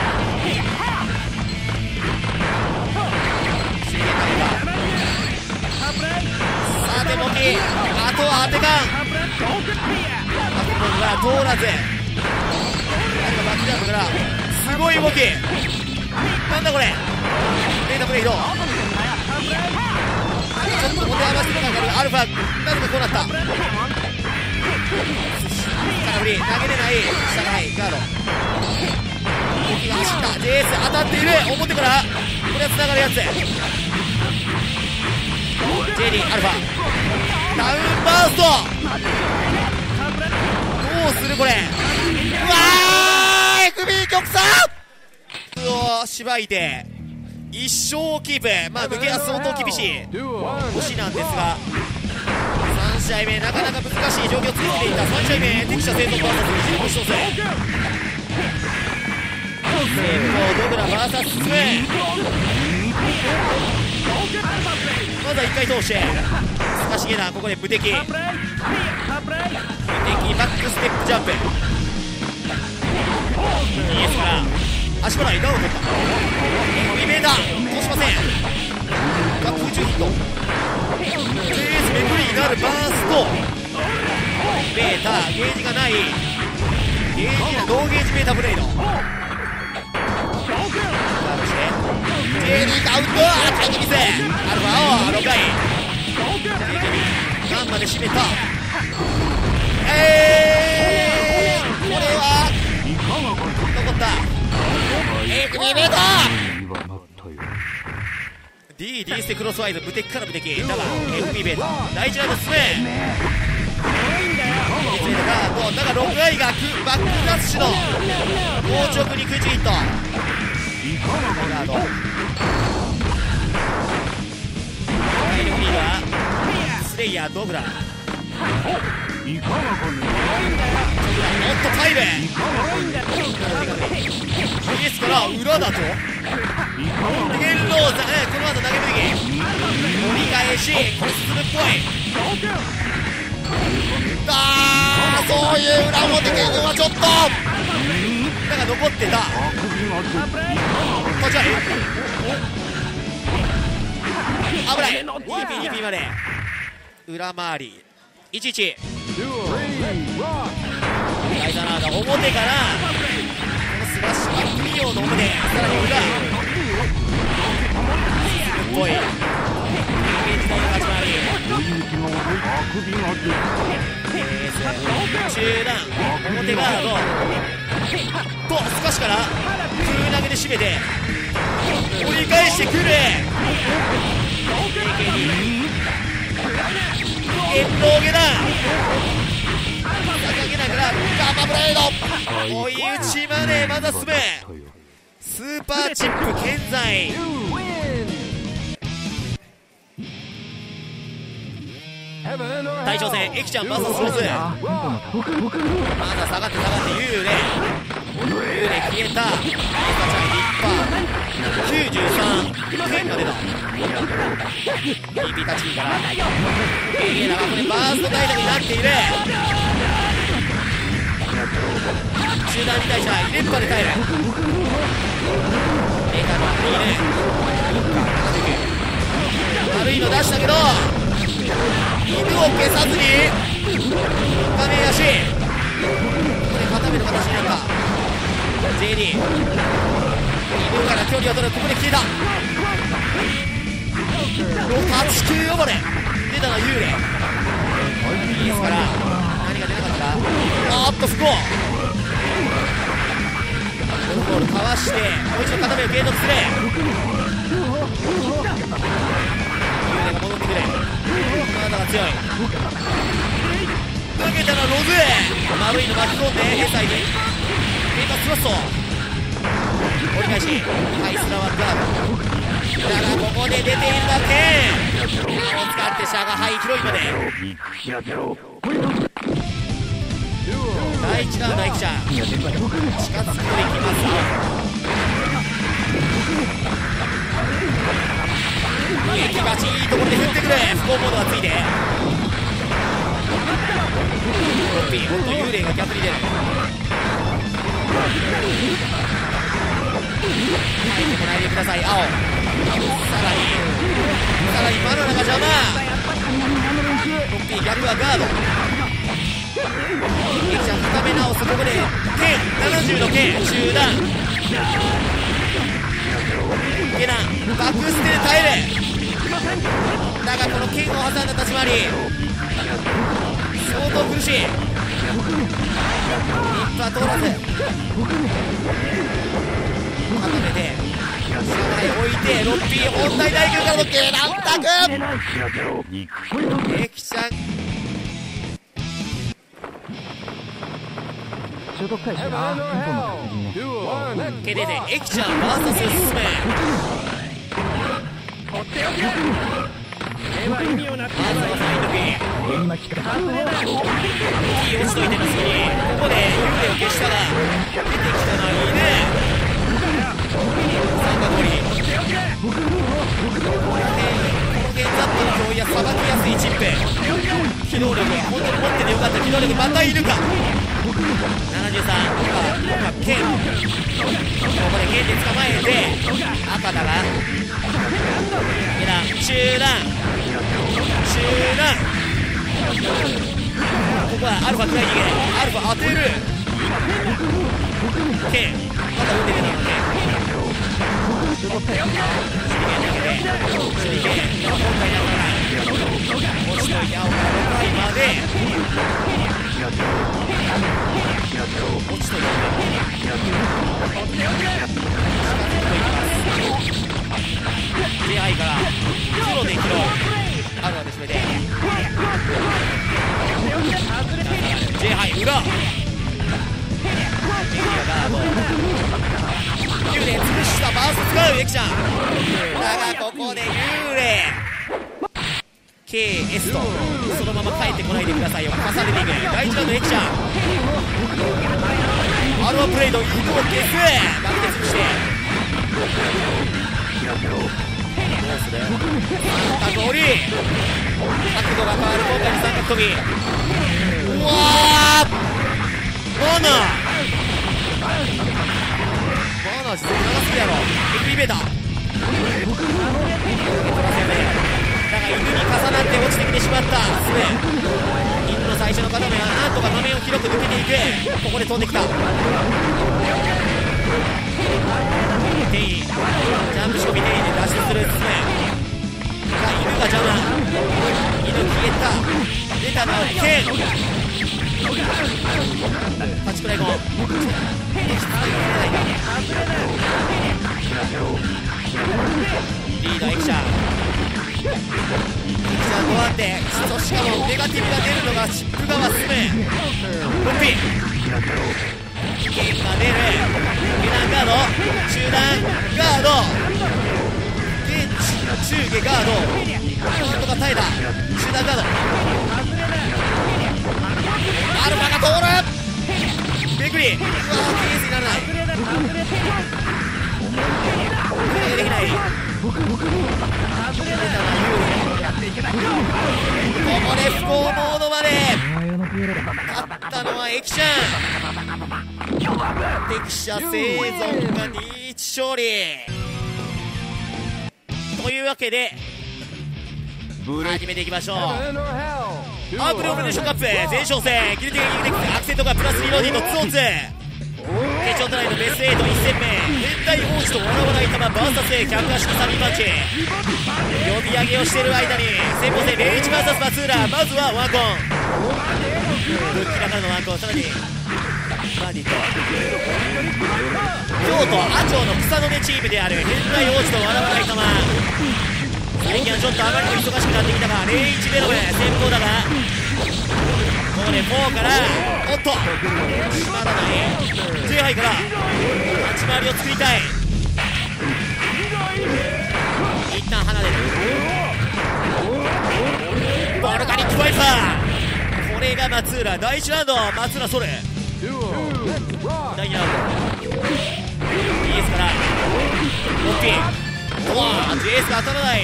さてモキ、あとは当て感、あとボールが通らず、バックジャンプからすごい動き、なんだこれ、レーダーブレイド、ちょっと持て余してるのが分かる、アルファなぜかこうなった、空振り投げれない、下がないガード、動きが走った、 ジェイエス 当たっている、表からこれはつながるやつ、 ジェイディー アルファダウンバースト、どうするこれ、うわー エフビー 極差をしばいて一生キープ、まあ抜けは相当厳しい星なんですが、さん試合目なかなか難しい状況を作っていった、さん試合目敵者生徒 ブイエス にじゅうご勝戦、先行ドグラ ブイエス 進め、まずはいっかい通して、すかしげなここで無敵、無敵バックステップジャンプ、 ディーエス から足払いダウンを取った、エフビー メーター通しません、空中ヒット、 ジェイエス めくりになるバースト、メーターゲージがない、ゲージがノーゲージメーターブレイド、ガードして ジェイディー カウント、タイムミス、アルファをろっかい、ガンマで締めた、えーこれは残った、エフビー メーター D、D ステクロスワイズ、無敵から無敵だが エフビー ベータ第一ラウンド進め、だがログアイがバックダッシュの硬直に空中ヒット、ガード体力リーダースレイヤードグラ、おっとタイム ビーエス から裏だとゲンローザ、この後投げる時折り返しこれ進むっぽい、あーそういう裏表ゲンはちょっとなんか残ってた、こっちは危ない イーピーにピー まで裏回りいちいちライザーラーが表からこのスラッシュバック利用の表でさらに裏すっごい人間時代の始まりえー、中段表ガードとスカシから空投げで締めて折り返してくるエンドーゲだ掲げながらガンマブレード追い打ちまでまだ進むスーパーチップ健在大挑戦エキちゃん ブイエス ローズまだ下がって下がって幽霊幽霊消えたエカちゃんリッパーきゅうじゅうさん点が出た ピーピー タッチからエゲラがこれバーストタイトルになっている中段に対しては連覇で耐えるエカがいる悪いの出したけど犬を消さずに画面足これ固める形になった ジェイディー 犬から距離を取るここで消えたはちきゅう呼ばれ出たのは幽霊 ピーエス から何が出なかったあーっと不幸ゴルフボールかわしてもう一度固めを継続する幽霊が戻ってくる体が強い受けたのはロズ丸いの巻き込んで エスアイ にメーカースラスト折り返しハイスラワーガードだがここで出ているだけを使ってシャガハイ広いまで第一ラウンドエキちゃん近づくといきます激バチいいところで振ってくる不幸モードがついてロッピー、ほんと幽霊が逆に出る入ってこないでください青さらにさらにバナナが邪魔ロッピー逆はガードエキちゃん固め直すここで剣ななじゅうの剣中段ゲナンバックステで耐えるだがこの剣を挟んだ立ち回り相当苦しいリップは通らず固めて車内置いてロッピー本体大級からのゲナンタクエキちゃん所属開始だ。 ケネでエキちゃん ブイエス 進めまずはサイン時いい落ちといての隙にここで幽霊を消したら出てきたのはいいね三角折りこのゲーザットの脅威やさばきやすいチップ機動力本当に持っててよかった機動力またいるかななじゅうさん赤剣ここで剣で捕まえて赤だがゲラ中段中段ここはアルファ食らい逃げアルファ当てる剣まだ打って出たので手裏剣だけで手裏剣今回ながら落ちといて青からろかいまで落ちといて出会いからゼロでキロあるわで締めて J ハイ裏幽霊潰したバース使うエキちゃんだがここで幽霊 ケーエス とそのまま帰ってこないでくださいよ重ねていく第一ラウンドエキちゃんアルファプレイド犬を消すバックで潰してどうする三角折り角度が変わる今回の三角飛びうわーバナバナ実力長すぎやろエクリベーターだが犬に重なって落ちてきてしまったスメ犬の最初の片目はなんとか画面を広く抜けていく。ここで飛んできたテイン、ジャンプ仕込みテインで脱出する進め。さあ犬が邪魔、犬消えた、出たのはケン、パチクライコンリードエキシャー、エキシャーごばん手、しかもネガティブが出るのがチップ側進め。ロッピーゲームが出る、下段ガード、中段ガード、現地中下ガード、なんとか耐えた、中段ガード、アルファが通る、めくり、うわー、ケースにならない、プレイできない、ここで不幸モードまで勝ったのはエキシャン。敵者生存がにいち勝利というわけで始めていきましょう。アープルオペレーションカップ前哨戦、ギルティガギルティックスアクセントがプラスリローディンの ツーオンツー、決勝トライのベストはちいち戦目、変態王子と笑わない球 ブイエス 客足のサミーパンチ、呼び上げをしている間に先鋒戦ゼロいち ブイエス 松浦、まずはワンコン、ぶっきらからのワンコン、さらにマーディット、京都阿長の草の根チームである変態王子と笑わない球、最近はちょっとあまりにも忙しくなってきたがゼロいちベロメ先鋒だが、ここでフォーからおっと閉まらない、 J ハイから立ち回りを作りたい、一旦離れる、ボルカニックファイザー、これが松浦、第一ラウンド松浦ソル、第二ラウンド イーエス からロッピー、うわー ジェイエス が当たらない、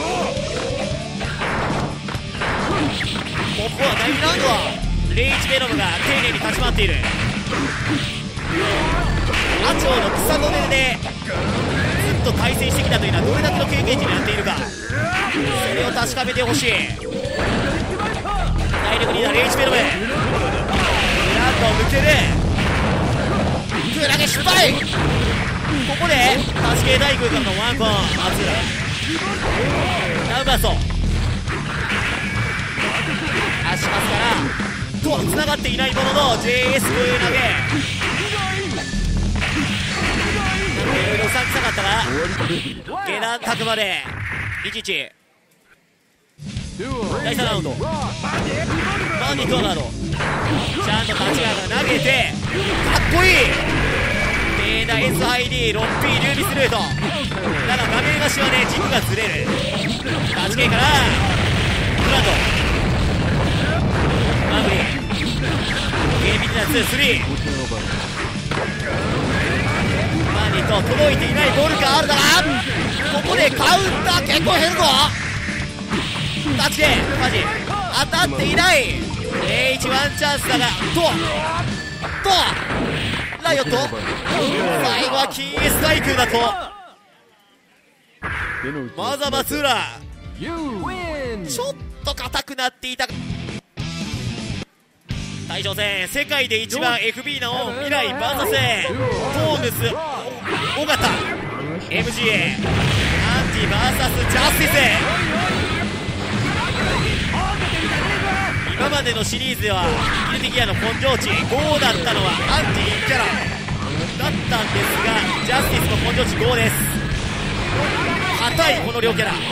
ここは第二ラウンドはゼロいちベロムが丁寧に立ち回っている、阿長の草の根でずっと対戦してきたというのはどれだけの経験値になっているか、それを確かめてほしい。体力リーダーゼロいちベロム、グランドを抜ける、クラゲ失敗、ここで助け大空からのワンコン松浦、ダウンバースト足ますからとはつながっていないものの ジェイエス 投げ、なんでいろいろうさんくさかったが下段角までいちいち、だいさんラウンドマーニットガード、ちゃんと立ち側から投げてかっこいい、データ エスアイディー ロッピー流ビスルート、だが画面端はね軸がずれる、立ち系からグランドマグリゲームビテナツー、スリー、マーニット届いていないボールがあるだが、ここでカウンター結構減るぞ、立ち系マジ当たっていない、ゼロいちワンチャンスだが、ととライオット最後は金 S 対空だと、まずは松浦ちょっと硬くなっていた。対象戦世界で一番 エフビー なお未来 ブイエス トームス尾形 エムジーエー アンティ ブイエス ジャスティス、今までのシリーズではギルティギアの根性値ごだったのはアンティキャラだったんですが、ジャスティスの根性値ごです。硬いこの両キャラ、こ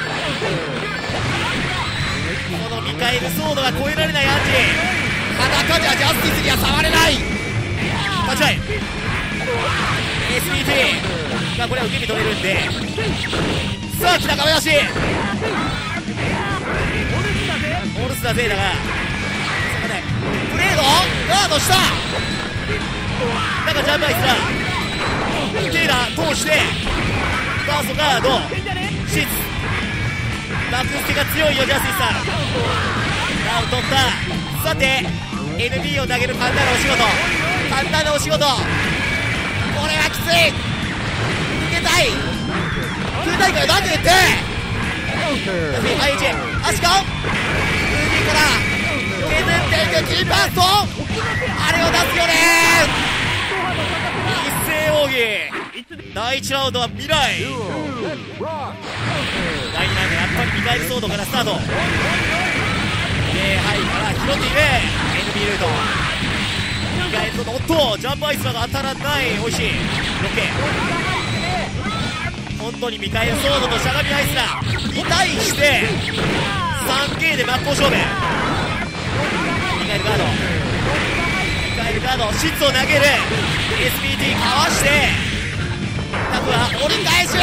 のミカエルソードが超えられないアンティ、裸じゃジャスティスには触れない、立ち合い エスディーティー がこれは受け身取れるんで、さあ来た亀出しオールスターゼータがそこでブレードガードした、だからジャンプアイスだテイラー通してファーストガードシーツバックステが強いよジャスティスさん、ダウン取った。さて エヌビー を投げる簡単なお仕事、簡単なお仕事、これはきつい、抜けたい、抜けたいから投げて アイエイチ 足か海から削っていくキーパーストあれを出すよね一斉奥義。だいいちラウンドは未来。だいにラウンドやっぱりミカエルソードからスタートで、はいから拾っている エヌビー ルートミカエルソード。おっとジャンプアイスラが当たらない。おいしい ろくケー。 本当にミカエルソードとしゃがみアイスラに対してさんケー で真っ向勝負。ミカエルガードミカエルガードシッツを投げる エスピーティー かわしてタクは折り返し、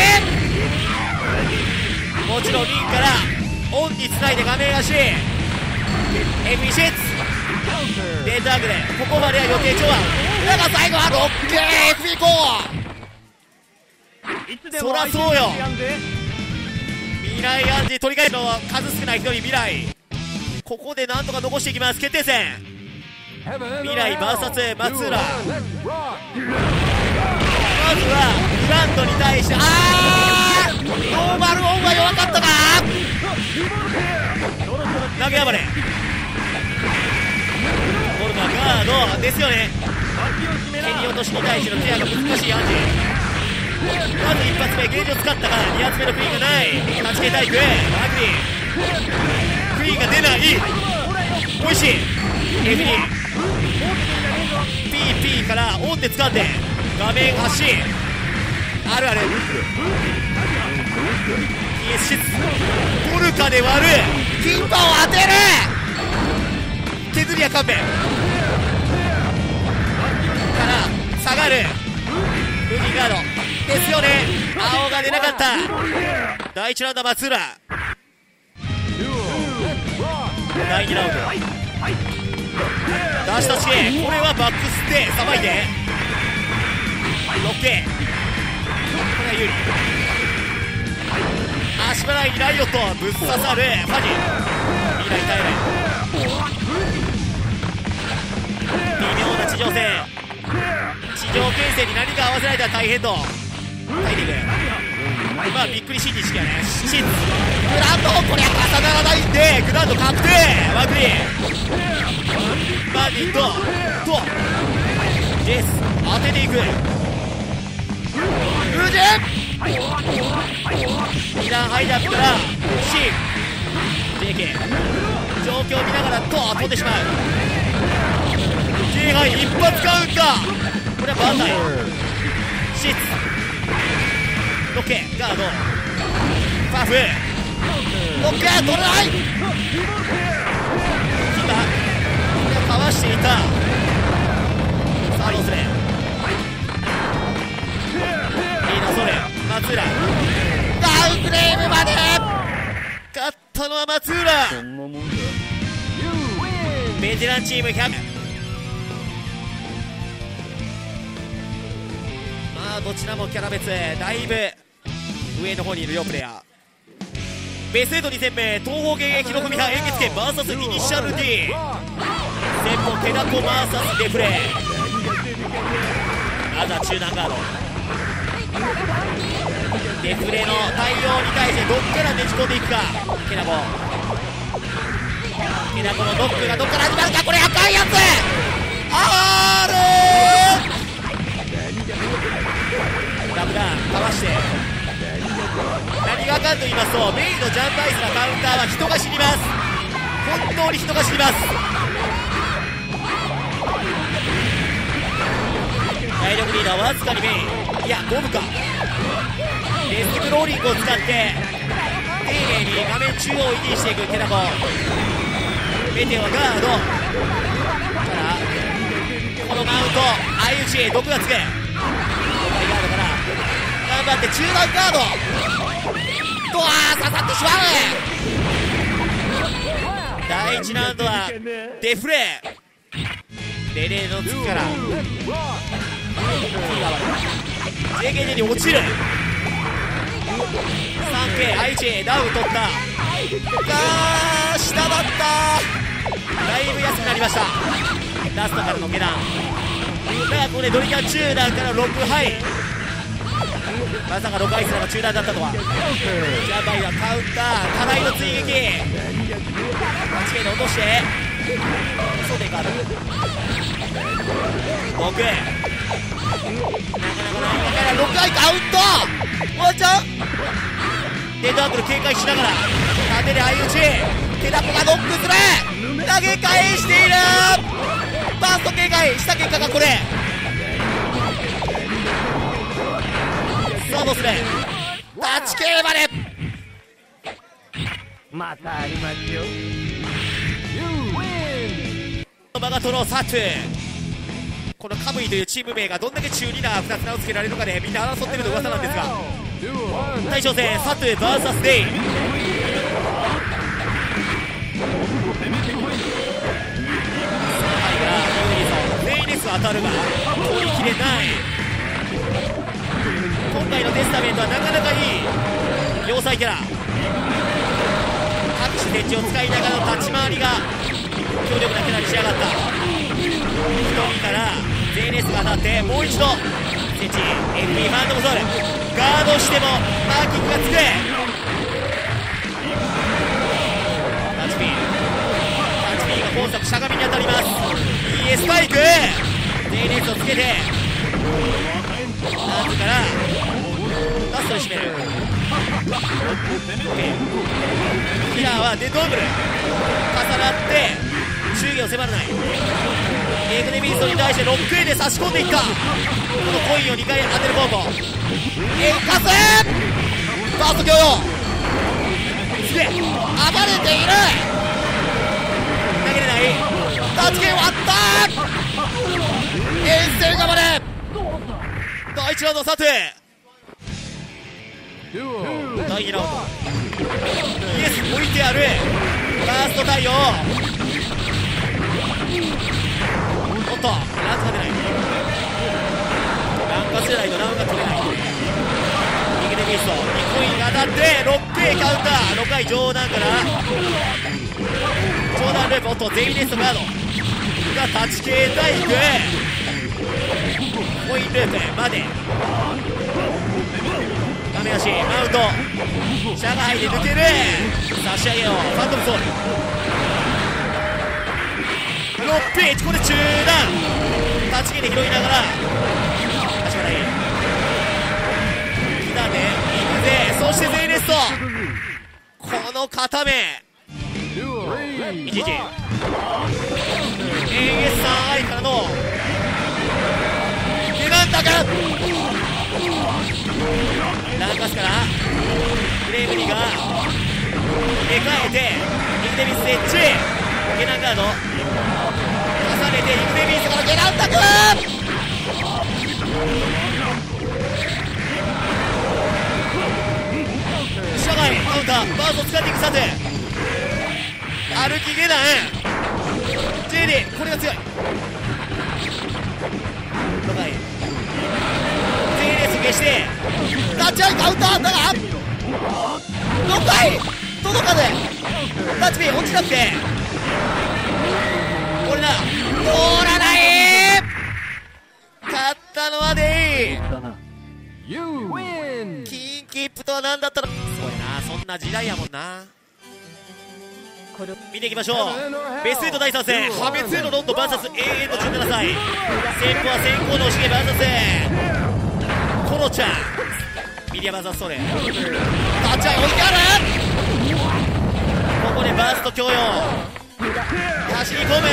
もちろんリンからオンにつないで画面足 エフイー シッツデータアグレここまでは予定調和だが最後は ろくケー エフイー コー。そらそうよ未来アンジ取り返すのは数少ない一人未来。ここでなんとか残していきます。決定戦未来 ブイエス 松浦。まずはグランドに対してあーノーマルオンは弱かったか。投げ暴れボルがガードですよね。蹴り落としに対してのケアが難しいアンジ。まず一発目ゲージを使ったからに発目のクイーンがない。タチケタイプマグリークイーンが出ない。おいしい エフディー ピーピー からオンで掴んで画面端あるある ティーエス シッツポルカで割るキンパを当てる削りや勘弁から下がるルーキーガードですよね。青が出なかった。だいいちラウンド松浦だいにラウンド出したしこれはバックスでさばいて ろくケー これは有利。足払いにライオットぶっ刺さるファジ未来耐える微妙な地上戦地上形成に何か合わせられたら大変と耐えていく。まあびっくりシーンにしかねシーングランドこりゃ重ならないんでグランド確定ワンクリバーディーととジェイス当てていくルージェに段ハイジャンプから C ジェイケー 状況を見ながらと飛んでしまう J ハイ一発カウンターこれはバータイシッツロッケーガードファフロッケー取れない今かわしていたさあロスレリーナソレ松浦ダウンフレームまで勝ったのは松浦。ベテランチームひゃくまあどちらもキャラ別だいぶ上の方にいる両プレイヤー。ベストはちに戦目東方現役の組派演劇権 ブイエス イニシャル D 先方ケナコ ブイエス デフレまずは中段ガードデフレの対応に対してどっからねじ込んでいくか。ケナコケナコのノックがどっから始まるか。これ赤いやつ アール ダブダウンかわして何がかんと言いますとメインのジャンプアイスのカウンターは人が死にます。本当に人が死にます。体力リーダーはわずかにメインいやゴムかデスクローリングを使って丁寧に画面中央を維持していくケナコメテオガードからこのマウント相打ち毒がつくガードから頑張って中段ガードとは刺さってしまう。だいいちラウンドはデフレレレの次からジェゲジェに落ちる さんケー 愛知ダウン取ったがー下だっただいぶ安くなりました。ラストからの下段だからこれドリキャン中段からろくハイまさかろくアイスラが中段だったとは。ジャンバイはカウンター課題の追撃はちケーで落として袖があるろく、なかなかないからろっかいカウントワンちゃんデッドアングル警戒しながら縦で相打ち、手だこがノックする、投げ返している、ファースト警戒した結果がこれ。さあどうする、立ち系までまたありますよ。 マガトのサトゥ、このカムイというチーム名がどんだけ中二なふたつ名をつけられるのかでみんな争ってると噂なんですが、対象戦サトゥ ブイエス デイ、全員レス当たるが取りきれない。今回のテスタメントはなかなかいい要塞キャラ、各種電池を使いながらの立ち回りが強力なキャラに仕上がった。瞳から全員レスが当たってもう一度設置 エフピー ファントムソウルガードしてもマーキングがつく、タッチピンタッチピンが本作しゃがみに当たります。 イーエス スパイク全員レスをつけてなんとからラストに締める。キラーはデッドアングル重なって注意を迫らない。エグネビーストに対して ろくエー で差し込んでいった。このコインをにかい当てるコンボエグカスファースト強要すげえ暴れている、投げれない、タッチ系割った遠征頑張れ。だいいちラウンドサトゥ、だいにラウンドイエス置いてある、ファースト対応、おっとランクが出ない、ランクが出ないとラウンドが取れない。イグネビーストにコインが当たってろくエーカウンター、ろっかい上段から上段ループ、おっと全員レストガードがタッチ系対空コインループまで画面足マウントシャガ入で抜ける、差し上げようファントムソウルろっページ、これ中段立ち毛で拾いながら足払い来たね行くぜ、そしてゼイネストこの固めいちいち エーエス さんアイからの出番だかランカスからフレームリーが入れ替えてイグネビスエッジゲナンガード重ねてイグネビスからゲナンタクシャガイカウンターバースを使っていくサテ歩きゲナン ジェイディ これが強いろっかい全員レース消してタッチアイカウンターだがろっかい届かずタッチピン落ちなくてこれだ通らない、勝ったのはデイキンキップとは何だったの、すごいな、そんな時代やもんな。見ていきましょう、ベストエイトだいさん戦破滅へのロンド ブイエス 永遠のじゅうななさい、先鋒は先行のおしげ ブイエス コロちゃんミディアバーザストレタッチアイ置いてある、ここでバースト強要走り込む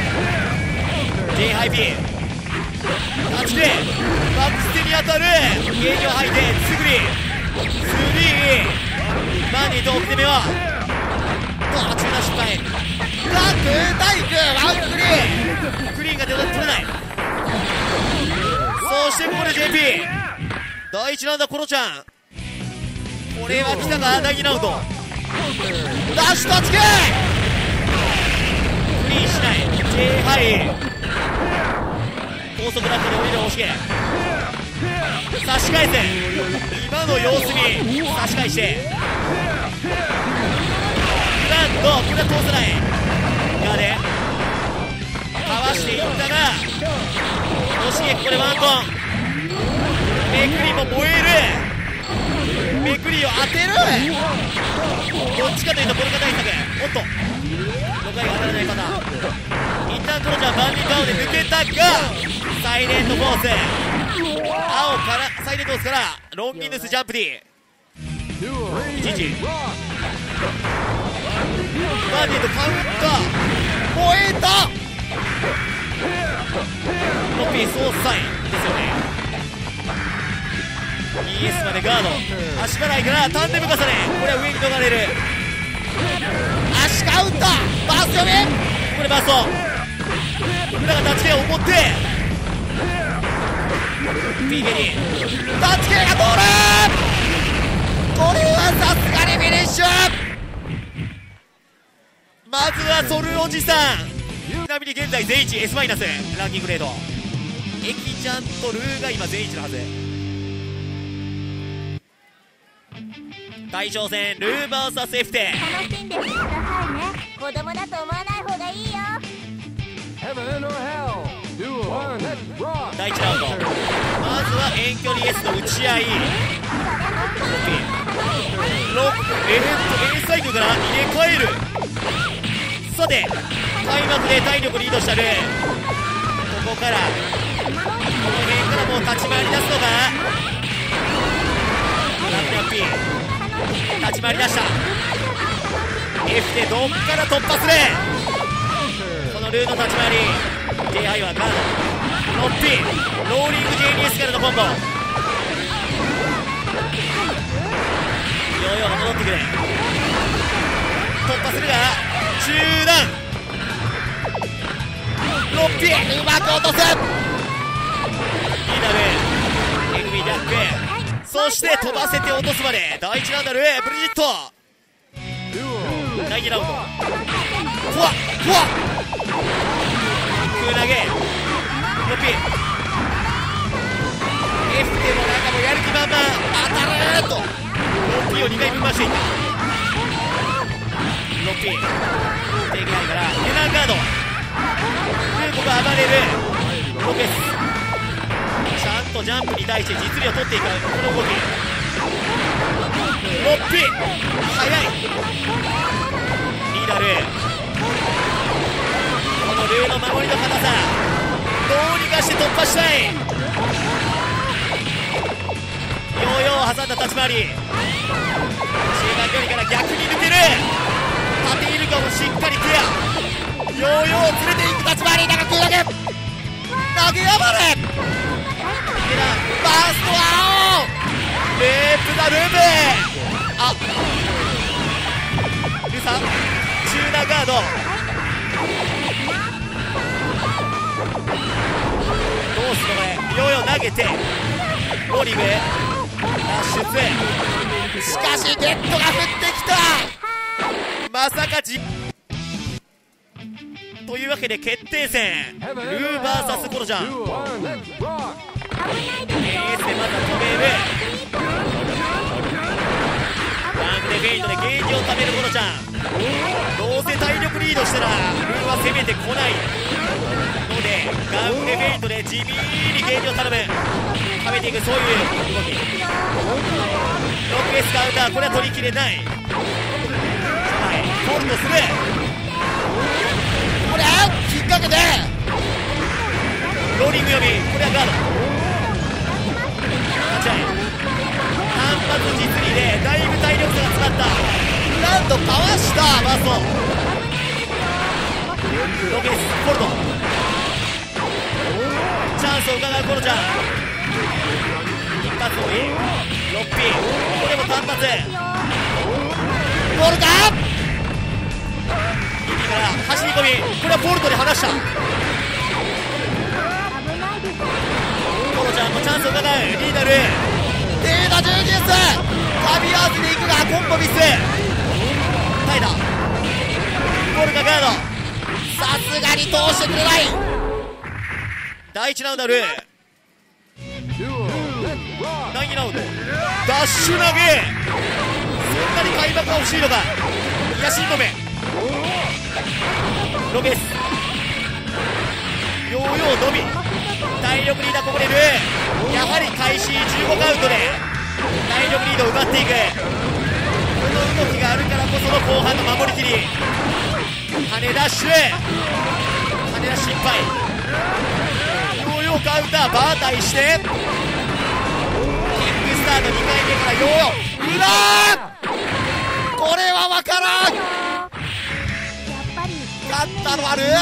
J ハイピータッチでバックステに当たるゲージを吐いてスグリスリーマンにと奥攻めは中段失敗バックタイクワンクリーンクリーンが出取れない、そしてここで ジェーピー だいいちラウンドコロちゃんこれは来たか、だいにラウンドダッシュタッチ系クリーンしない J ハイ高速ラップで降りる大重差し返せ今の様子に差し返してグランドこれは通さない側でかわしていったが大重ここでワンコンメクリーも燃えるメクリーを当てるどっちかというとボルカ対策おっとろ回が当たらないパターン。一旦クロちゃん万人顔で抜けたがサイレントフォース、青からサイレントフォースからロンギヌスジャンプ D いちいちバーディーとカウンター燃えた。ロッピー総裁ですよね。 イーエス までガード、足払いからタンデム重ね、これは上に逃れる。足カウンターバース読み、これバースト裏がタッチ系を持ってピーケにタッチ系が通る。これはさすがにフィニッシュ。まずはソルおじさん、ちなみに現在全一 S マイナスランキンググレード、エキちゃんとルーが今全一のはず。大挑戦ルー ブイエス エフテ、 楽しんでくださいね。子供だと思わない方がいいよ。 第一ラウンド、まずは遠距離 S の打ち合い、ロックえーっと A サイクルから入れ替える。さて開幕で体力リードしたルー、ここからこの辺からもう立ち回り出すのがラップラッピー、立ち回り出した F でどっから突破する。このルーの立ち回り J ハイはガード、ロッピーローリング ジェイディーエス からのコンボ、ヨーヨーが戻ってくる、突破するが中段、ロッピーうまく落とす。リーダル エヌビー ジャック、そして飛ばせて落とすまで第一ラウンドルブリジット、第二ラウンドふわっふわっ空投げロッピー F でもなんかもうやる気満々当たるーっとロッピーをにかい分回していった。ロッピーできないからエナンガード、ルーコが暴れるロペス、ちゃんとジャンプに対して実利を取っていくこの動き、ロッピー速いリーダールー、このルーの守りの硬さどうにかして突破したい。ヨーヨーを挟んだ立ち回り、中間距離から逆に抜ける、縦イルカもしっかりケア、ヨーヨーを連れていく立ち回り、長く投げ投げやばれバースト青レープだルーブ、あルサ中段ガード、どうするこれ、ヨーヨー投げてローリング脱出、しかしゲットが降ってきた、まさかじというわけで決定戦ルー ブイエス コロちゃん、エーエスでまずは飛べるバンクでフェイントでゲージを貯めるコロちゃん、どうせ体力リードしたらルーは攻めてこないのでガンでフェイントで地味にゲージを頼む貯めていく、そういう動き、ロック S カウンター、これは取りきれない、はい、フォルトする、これ引っ掛けてローリング読み、これはガード立ち合い単発実利でだいぶ体力差が詰まった、なんとかわしたバーストロケスフォルト、チャンスを伺うコロちゃん、一発多いロッピー、これも単発ボルタ右から走り込み、これはボルトで離した、コロちゃんもチャンスを伺う、リーダルデータ充実カビ合わせていくがコンボミス、耐えたボルがガード、さすがに通してくれない。第一ラウンドル第二ラウンドダッシュ投げ、そんなに開幕が欲しいのか、いやしんごめロベスヨーヨーのみ体力リーダーこぼれる、やはり開始じゅうごカウントで体力リードを奪っていく、この動きがあるからこその後半の守りきり、 羽ダッシュ、羽ダッシュ失敗、ヨーヨーカウンターバータイして、キックスタートにかいめからヨーヨー裏ー、これは分からん。 やっぱり勝ったのある。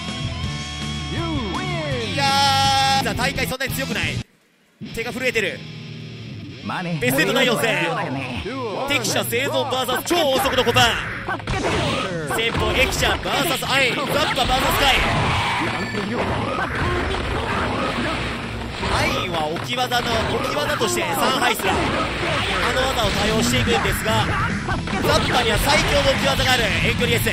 いやー大会そんなに強くない、手が震えてる。ベストな予選敵車生存 ブイエス 超音速のコパン、先方駅車 ブイエス アイザッパ ブイエス カイ。アインは置き技の置き技としてさんはいすらあの技を多用していくんですが、ザッパには最強の置き技がある遠距離 S。 こ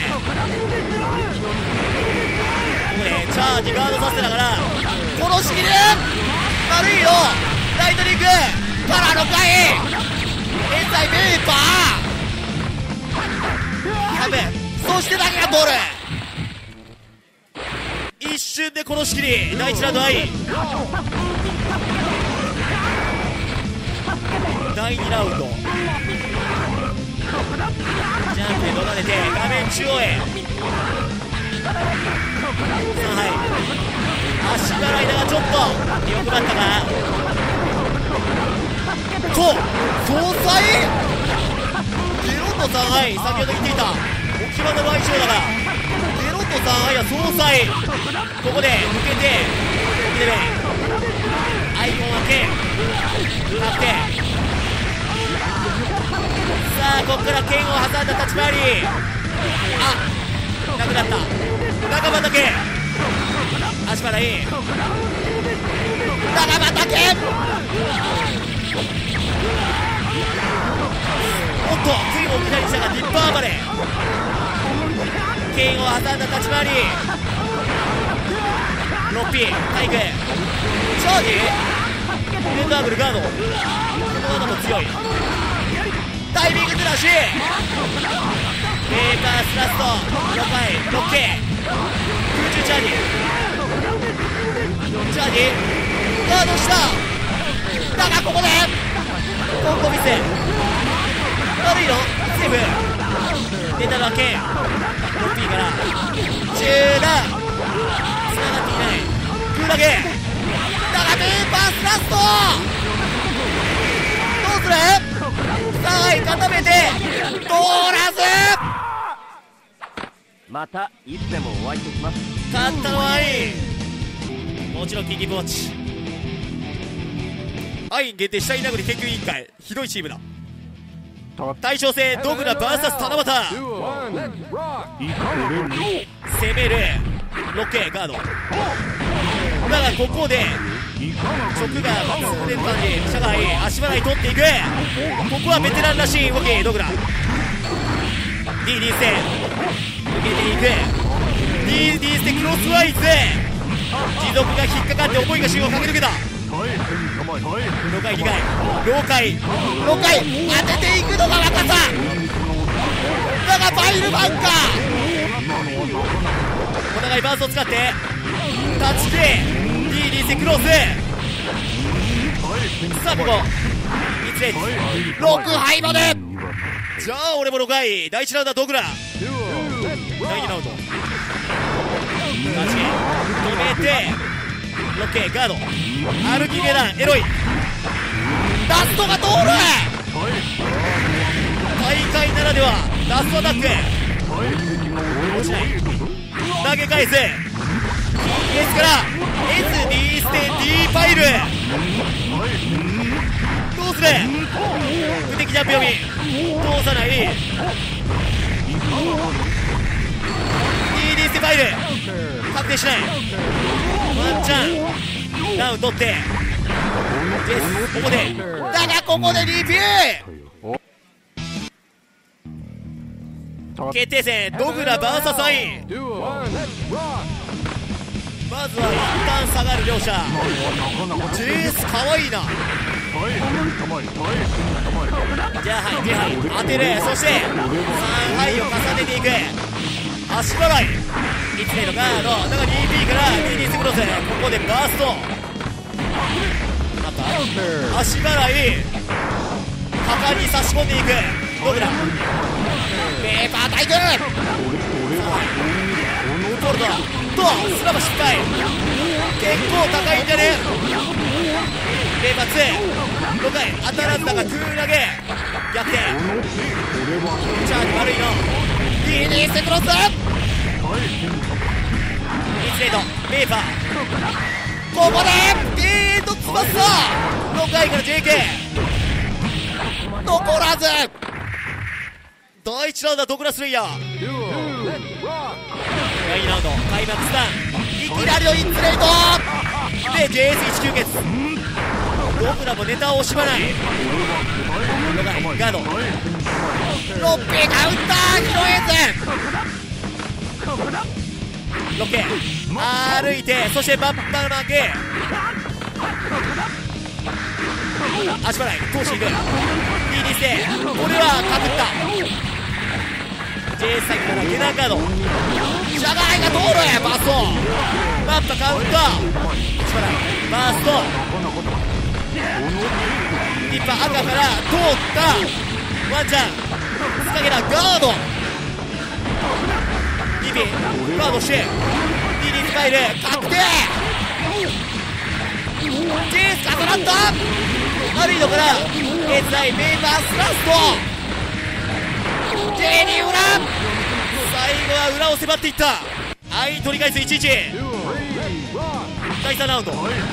こでチャージガードさせながら殺しきる、悪いよライトニングからの回現在メーパーやべえ、そしてだけがボール、一瞬で殺しきりだいいちラウンドアイ。だいにラウンドジャンプで逃れて画面中央へさんはい足払いだがちょっと良くなったかと総裁ゲロッとさんはい先ほど言っていた置き技の相性だがゲロッとさんはいは総裁、ここで抜けて右でアイコン分け確定。さあここから剣を挟んだ立ち回り、あなくなった仲間だけ足払い仲間だけおっと剣を置き去りにしたがディッパーバレー、剣を挟んだ立ち回りロッピー体育チャージレンダーブルガード、この技も強いタイミングずらしペーパースラスト了解ロッケー空中チャージチャージガードしただがここでコンボミス悪いのセーフ出ただけロッピーから中段つながっていない食うだけだがペーパースラストどうするさあい固めて通らずまたいつでもお会いできます。 勝ったのはアイン、もちろんキングボッチアイン限定下稲栗研究委員会、ひどいチームだ。対称戦ドグラ ブイエス 七夕攻めるロッケーガードだがここで直が数年間に社外足払い取っていく、ここはベテランらしい動きドグラ ディーディー ステ抜けていく ディーディー ステクロスワイズ持続が引っかかって思いが芯を駆け抜けた了解理解了解了解当てていくのが若さだがバイルバンカーお互いバースを使ってタッチで ディーディー ステクロスさあここいちレッチろくはいまでじゃあ俺もろくはいだいいちラウンドはドグラだいにラウンドタッチ止めてロッケーガード歩き下段エロいラストが通る大会ならではラストアタック落ちない投げ返す S から エスディー ステ D ファイルどうする無敵ジャンプ読み通さない ディーディー ステファイル確定しないワンチャンダウン取ってですここでだがここでリピュー決定戦ドグラ ブイエス アインまずは一旦下がる両者ジェースかわいいなじゃあはいにはい当てるそしてさんはいを重ねていく足払いいちレイのガードだが ディーピー から ディーディー スクロスここでバーストまた足払い果敢に差し込んでいくどうだペーパー対空フォルドとスラバ失敗結構高いんじゃねペーパーツーろっかい当たらずだが空投げ逆転チャージ悪いの ディーディー セクロスインスレートペーパーここでピーンとつばすろっかいから ジェーケー 残らずだいいちラウンドはドグラス・レイヤーだいにラウンド開幕スタンいきなりのインスレートで ジェイエスいち 吸血ドグラもネタを惜しまないガードロッピーカウンターヒロエーズロッケー歩いてそしてバッバル負け足払い通していく ディーディー してこれはかぶった ジェイエス サイドからゲナーカードシャガイが通るバーストバッパカウンター足払いバーストリッパー赤から通ったワンちゃんスカゲラガードリビガードして ディーディー スパイル確定ジェイエス重なった悪いのからエースラインメイバースラスト ジェイに 裏最後は裏を迫っていった相取り返すいちいちだいさんラウンド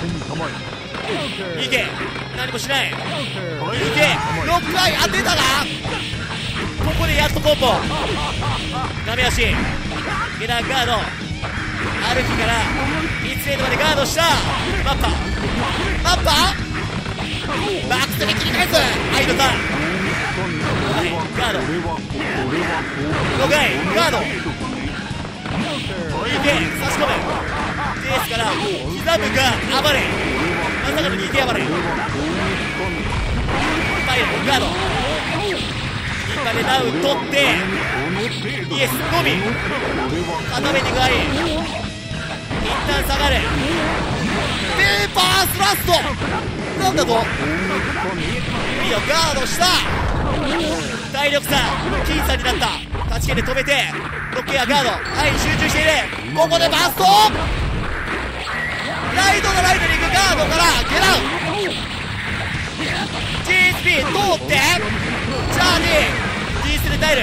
いけ何もしないいけろっかい当てたがここでやっとコンボなめ足ゲラーガード歩きからインスレートまでガードしたマッパマッパバックスに切り返すアイドさんガードろっかいガードいけ差し込めジェイエスから刻むが暴れまさかのにけ暴れパイロガード一発でダウン取ってイエスのみ固めてくらい一旦下がるペーパースラストなんだといいよガードした体力差僅差になった勝ち気で止めてロッケやガードはい集中しているここでバーストライトのライトに行くガードからゲラウ ジーエスピー 通ってチャージ ディース で耐える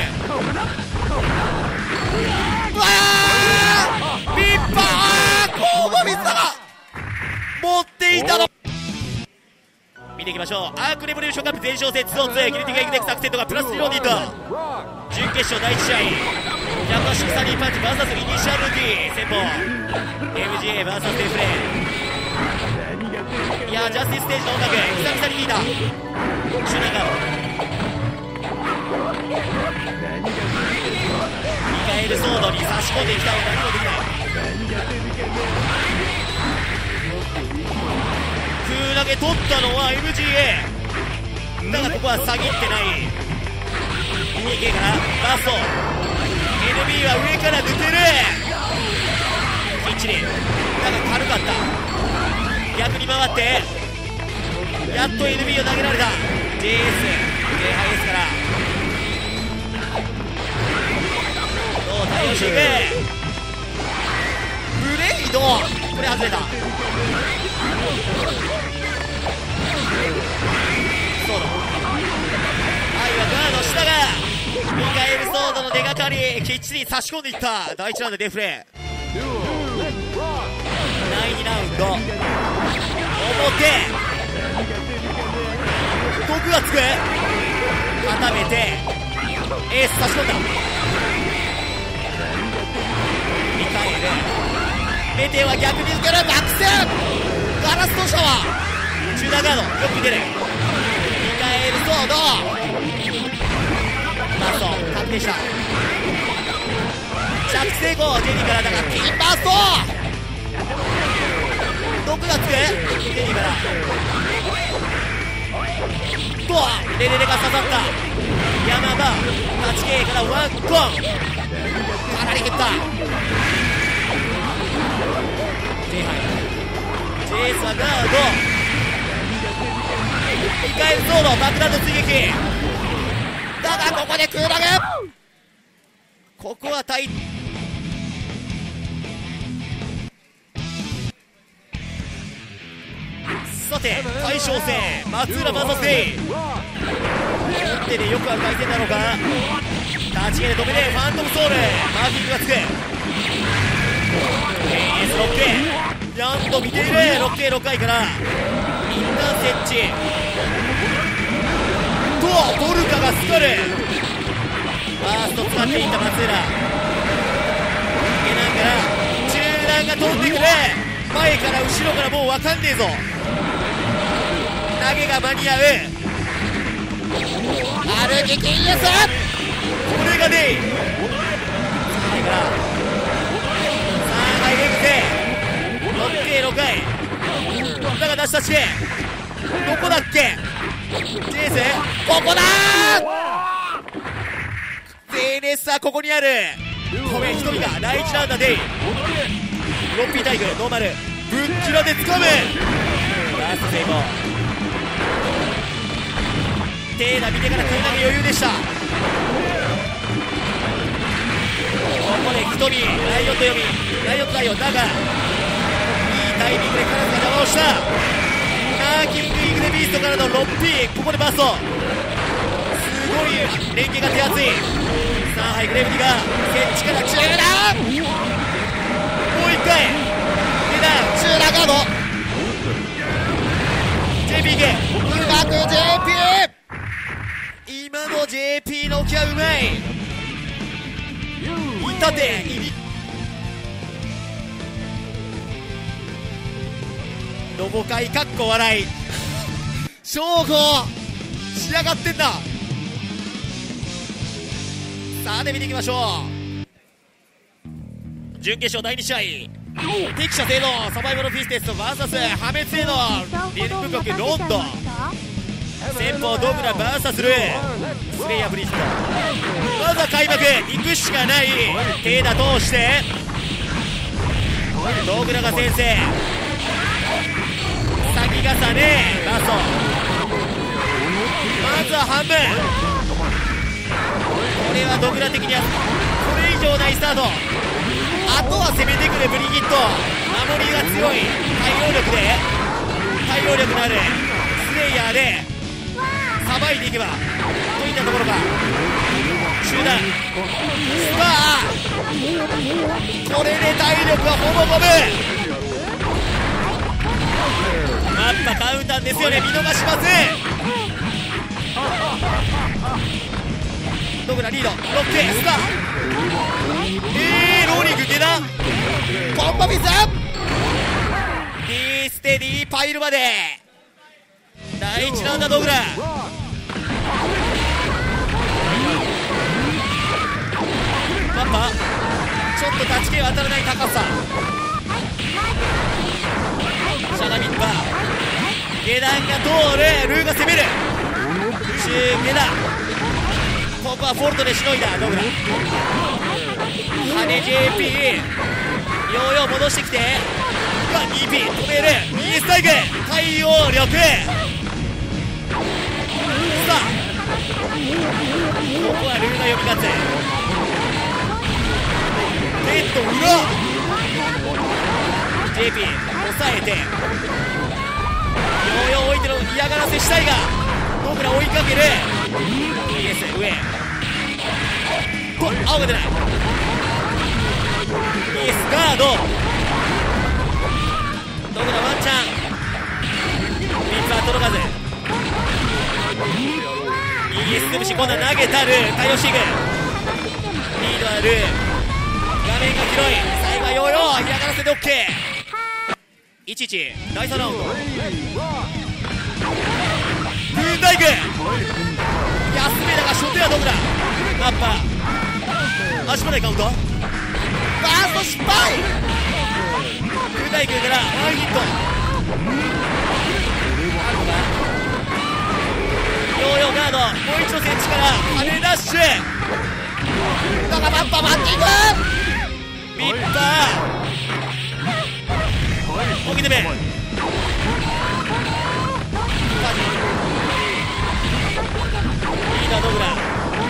うわーピッパーコーボミスだが持っていたの見ていきましょうアークレボリューションカップ前哨戦 ツーオンツー ギルティガイグネクスアクセントがプラスにローディット準決勝だいいち試合ジャンパーシックサニーパンチ ブイエス イニシャルルーキー先方 エムジーエー ブイエス デフレいやージャスティスステージの音楽久々に聴いたシュナガーミカエルソードに差し込んできたの何もできない空投げ取ったのは エムジーエー だがここは下げってない ピーケー からバースト エヌビー は上から抜けるきっちりだが軽かった逆に回ってやっと エヌビー を投げられた ジェイエス J ハイエースからどう対応していくブレイドこれ外れたソード愛はガードしたがミカエルソードの出がかりきっちり差し込んでいっただいいちラウンドデフレだいにラウンド表毒がつく固めてエース差し込んだミカエルメテオは逆に抜けるバックスガラスのシャワー中段ガードよく出るミカエルソードバースト確定した着地成功ジェニーからだがピンバースト毒がつくジェニーからとレレレが刺さった山場 はちケー からワンコンかなり蹴った J ハイ ジェイエス はガードミカエルソード爆弾の追撃だがここで空爆、ここは対さて大将戦松浦マサスデイ本手でよくある回転なのか、立ち毛で止めてファントムソウルマーキングがつく エーエスろくケー ちゃんと見ている ろくケーろっかいから一旦設置とドルカがスカルファースト使っていった松浦いけながら中段が飛んでくる、前から後ろからもう分かんねえぞ、投げが間に合う歩き金安、これがねえさんからさんはいレグゼ ろくケーろっかいだが出したちけどこだっけジェイスここだーゼーネスはここにあるごめんひとりが第一ラウンダーでロッピータイグノーマルぶっきらで掴むラスト成功、手だ見てから手投げ余裕でした、ここで瞳ライオット読みライオットライオンだがいいタイミングでカラスが邪魔をした、ナーキングイグレビーストからのロッピーここでバーストすごい連携が手厚い、さんはいグレブリが設置から中段もう一回下段中段ガード ジェーピー 系うまく ジェーピー 今の ジェーピー の気はうまい、いたていびロボ会かっこ笑い称号仕上がってんだ、さあで見ていきましょう準決勝だいに試合敵者性のサバイバルフィステスト ブイエス 破滅へのリルブ国ロンドン先方ドグラ ブイエス ルースレイヤーブリッジとまずは開幕行くしかない手だ通してドグラが先制先重ねバーストまずは半分これはドグラ的にはこれ以上ないスタート、あとは攻めてくるブリギット守りが強い対応力で対応力のあるスレイヤーでさばいていけばといったところか、中段スパーこれで体力はほぼ五分、やっぱカウンターですよね、見逃しません、ドグラリードロッケスターえーローリング下段コンボミス D ステディパイルまでだいいちラウンドドグラマッパちょっと立ち系は当たらない高さシャダミッパ下段が通るルーが攻める中下段ここはフォルトでしのいだドグラ羽 ジェーピー ヨーヨー戻してきてが イーピー 止める イーエス タイグ対応力さあここはルーが呼び勝つネット裏 ジェーピー 抑えてヨーヨー置いての嫌がらせしたいがドグラ追いかける イーエス 上と青が出ない イーエス ガードドグラワンチャンピッツァー届かず イーエス 潰し今度は投げたる対応していくリードはルー画面が広い最後はヨーヨー嫌がらせで OK いちいちだいさんラウンドグーンダイク安めだが初手はドグラマッパー足までカウントバースト失敗グーダイクからワンヒットヨーヨーガードもう一度設置から羽根ダッシュだがマッパーバッティングミッパー大きい手目リーダードグラ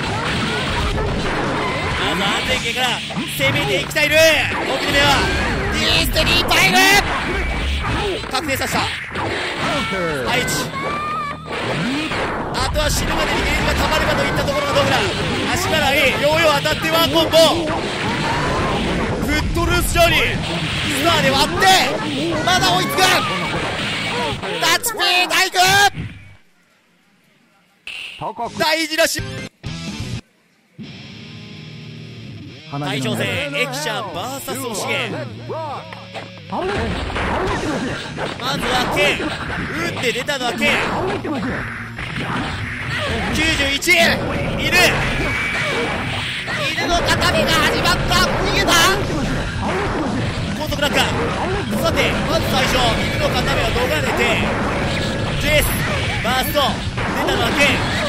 ェイから攻めていきたいる。ご組目はディーステリーパイル確定させた。愛知、あとは死ぬまでにゲージがたまればといったところがドグラ。足払い、ヨーヨー当たってワンコンボ、フットルース勝利。スターで割ってまだ追いつく。タッチピー大工大事なし大将戦エキシャ ブイエス おしげ。まずはケン、打って出たのはケン。きゅうじゅういち、犬犬の固めが始まった。逃げた高速落下。さてまず最初犬の固めは逃れてジェイスバースト出たのはケン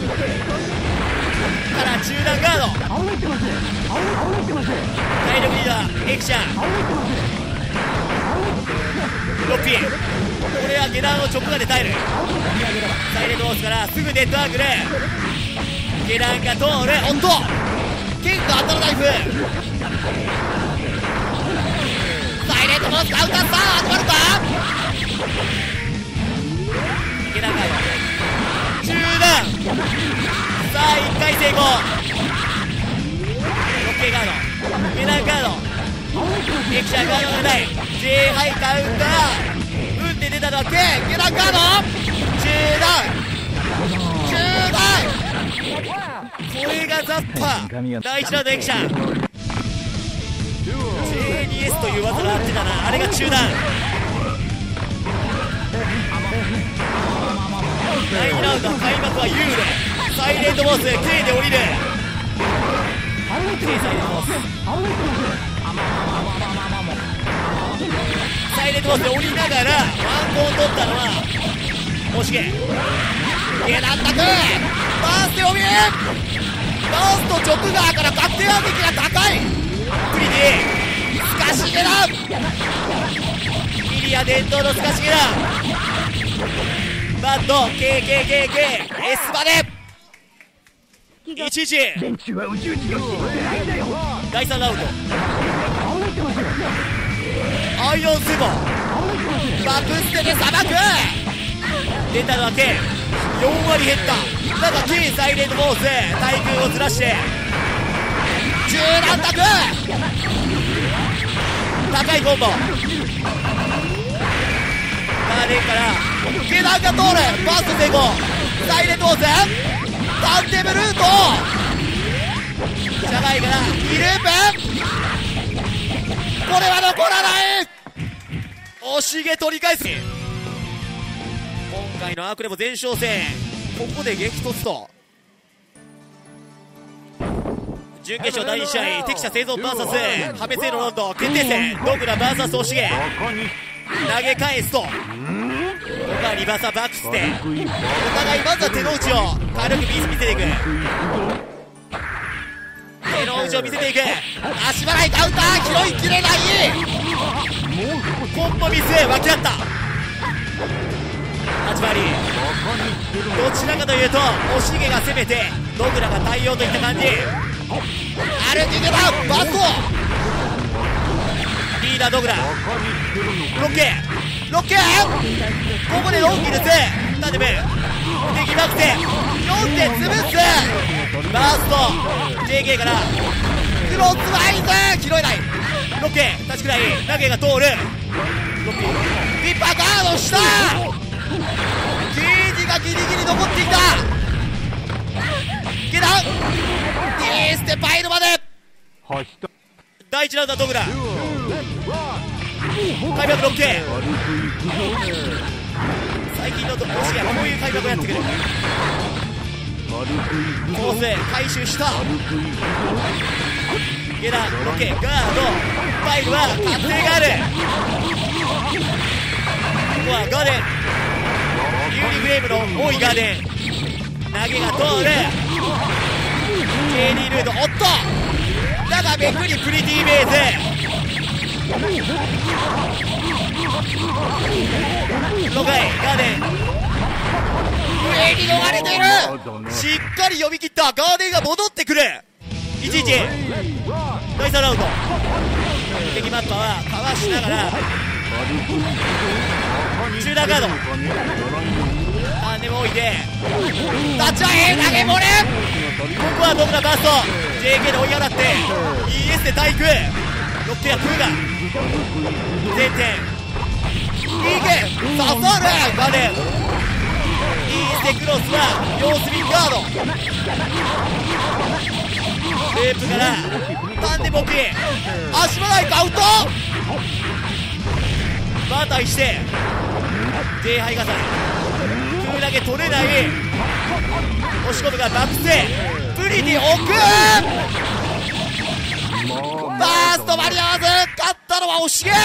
から中段ガード。体力リーダーエキシャンロッピー、これは下段を直下で耐える。サイレントホースからすぐネットワークで下段が通る。おっと剣が当たらナイフ。サイレントホースカウンター、さあ集まるか。下段ガード中段、さあいっかい成功。ロッケーガード下段ガードエキシャガードの台 J ハイカウンター。打って出たのはケン。下段ガード中段中段、これがザッパー。第一ラウンドエキシャン ジェーディーエス という技があってたな。あれが中段。だいにラウンド開幕はユーレ。サイレントボス K で降りる。 K サイレントボスサイレントボスで降りながらワンコン取ったのはおしげ。下段タクバーステオビーバースト直側から確定反撃が高い。プリディスカシゲライリア伝統のスカシゲラバッド ケーケーケーケー S までいちいち。だいさんラウンドアイオンセボンバクステでさばく。出たのは K、 よん割減った。だが K サイレントボース対空をずらして中段タク高いコンボ。ガーデンから下段が通る。バースト成功。サイレントボースタンデムルート社外からにループ。これは残らない。惜しげ取り返す。今回のアークでも前哨戦ここで激突と。準決勝だいに試合敵者生存 ブイエス 破滅へのロンド決定戦ドグラ ブイエス 惜しげ投げ返すとここはリバーサーバックしてお互いまずは手の内を軽く見せていく。手の内を見せていく。足払いカウンター拾いきれない。コンボミス湧き合ったはち割。どちらかというとおしげが攻めてドグラが対応といった感じ。ある逃げだバストリーダードグラロッケーロッケーここでロンギルスタデム敵バックでよんてん潰すバースト ジェーケー からクロスワイズ拾えない。ロッケー立ちくらい投げが通る。ロッケーピッパーガードしたゲージがギリギリ残っていた。下段ディーステパイルまでだいいちラウンドはドグラ開幕ロッケー。最近のおしげはこういう開幕をやってくる。コース回収したゲラロケガードパイルは確定がある。ここはガーデンユーリフレームの多いガーデン投げが通る。 ケーディー ルートおっとだがめくりプリティベースろっかいガーデン上に逃れている。しっかり読み切ったガーデンが戻ってくる。いちいち第さんラウンド敵マッパはかわしながら中段ガードタンデム置いて立ち上げ投げ漏れ。ここはドグラバースト ジェーケー で追い払って イーエス で対空ロックやクーガ前転いけ刺さるガネ イーエス でクロスは様子見ガードループからタンデム置き足払いカウントバーターして J ハイガサ空投げ取れない押し込むがバックスプリティ置くバーストマリアーズ勝ったのは惜しげ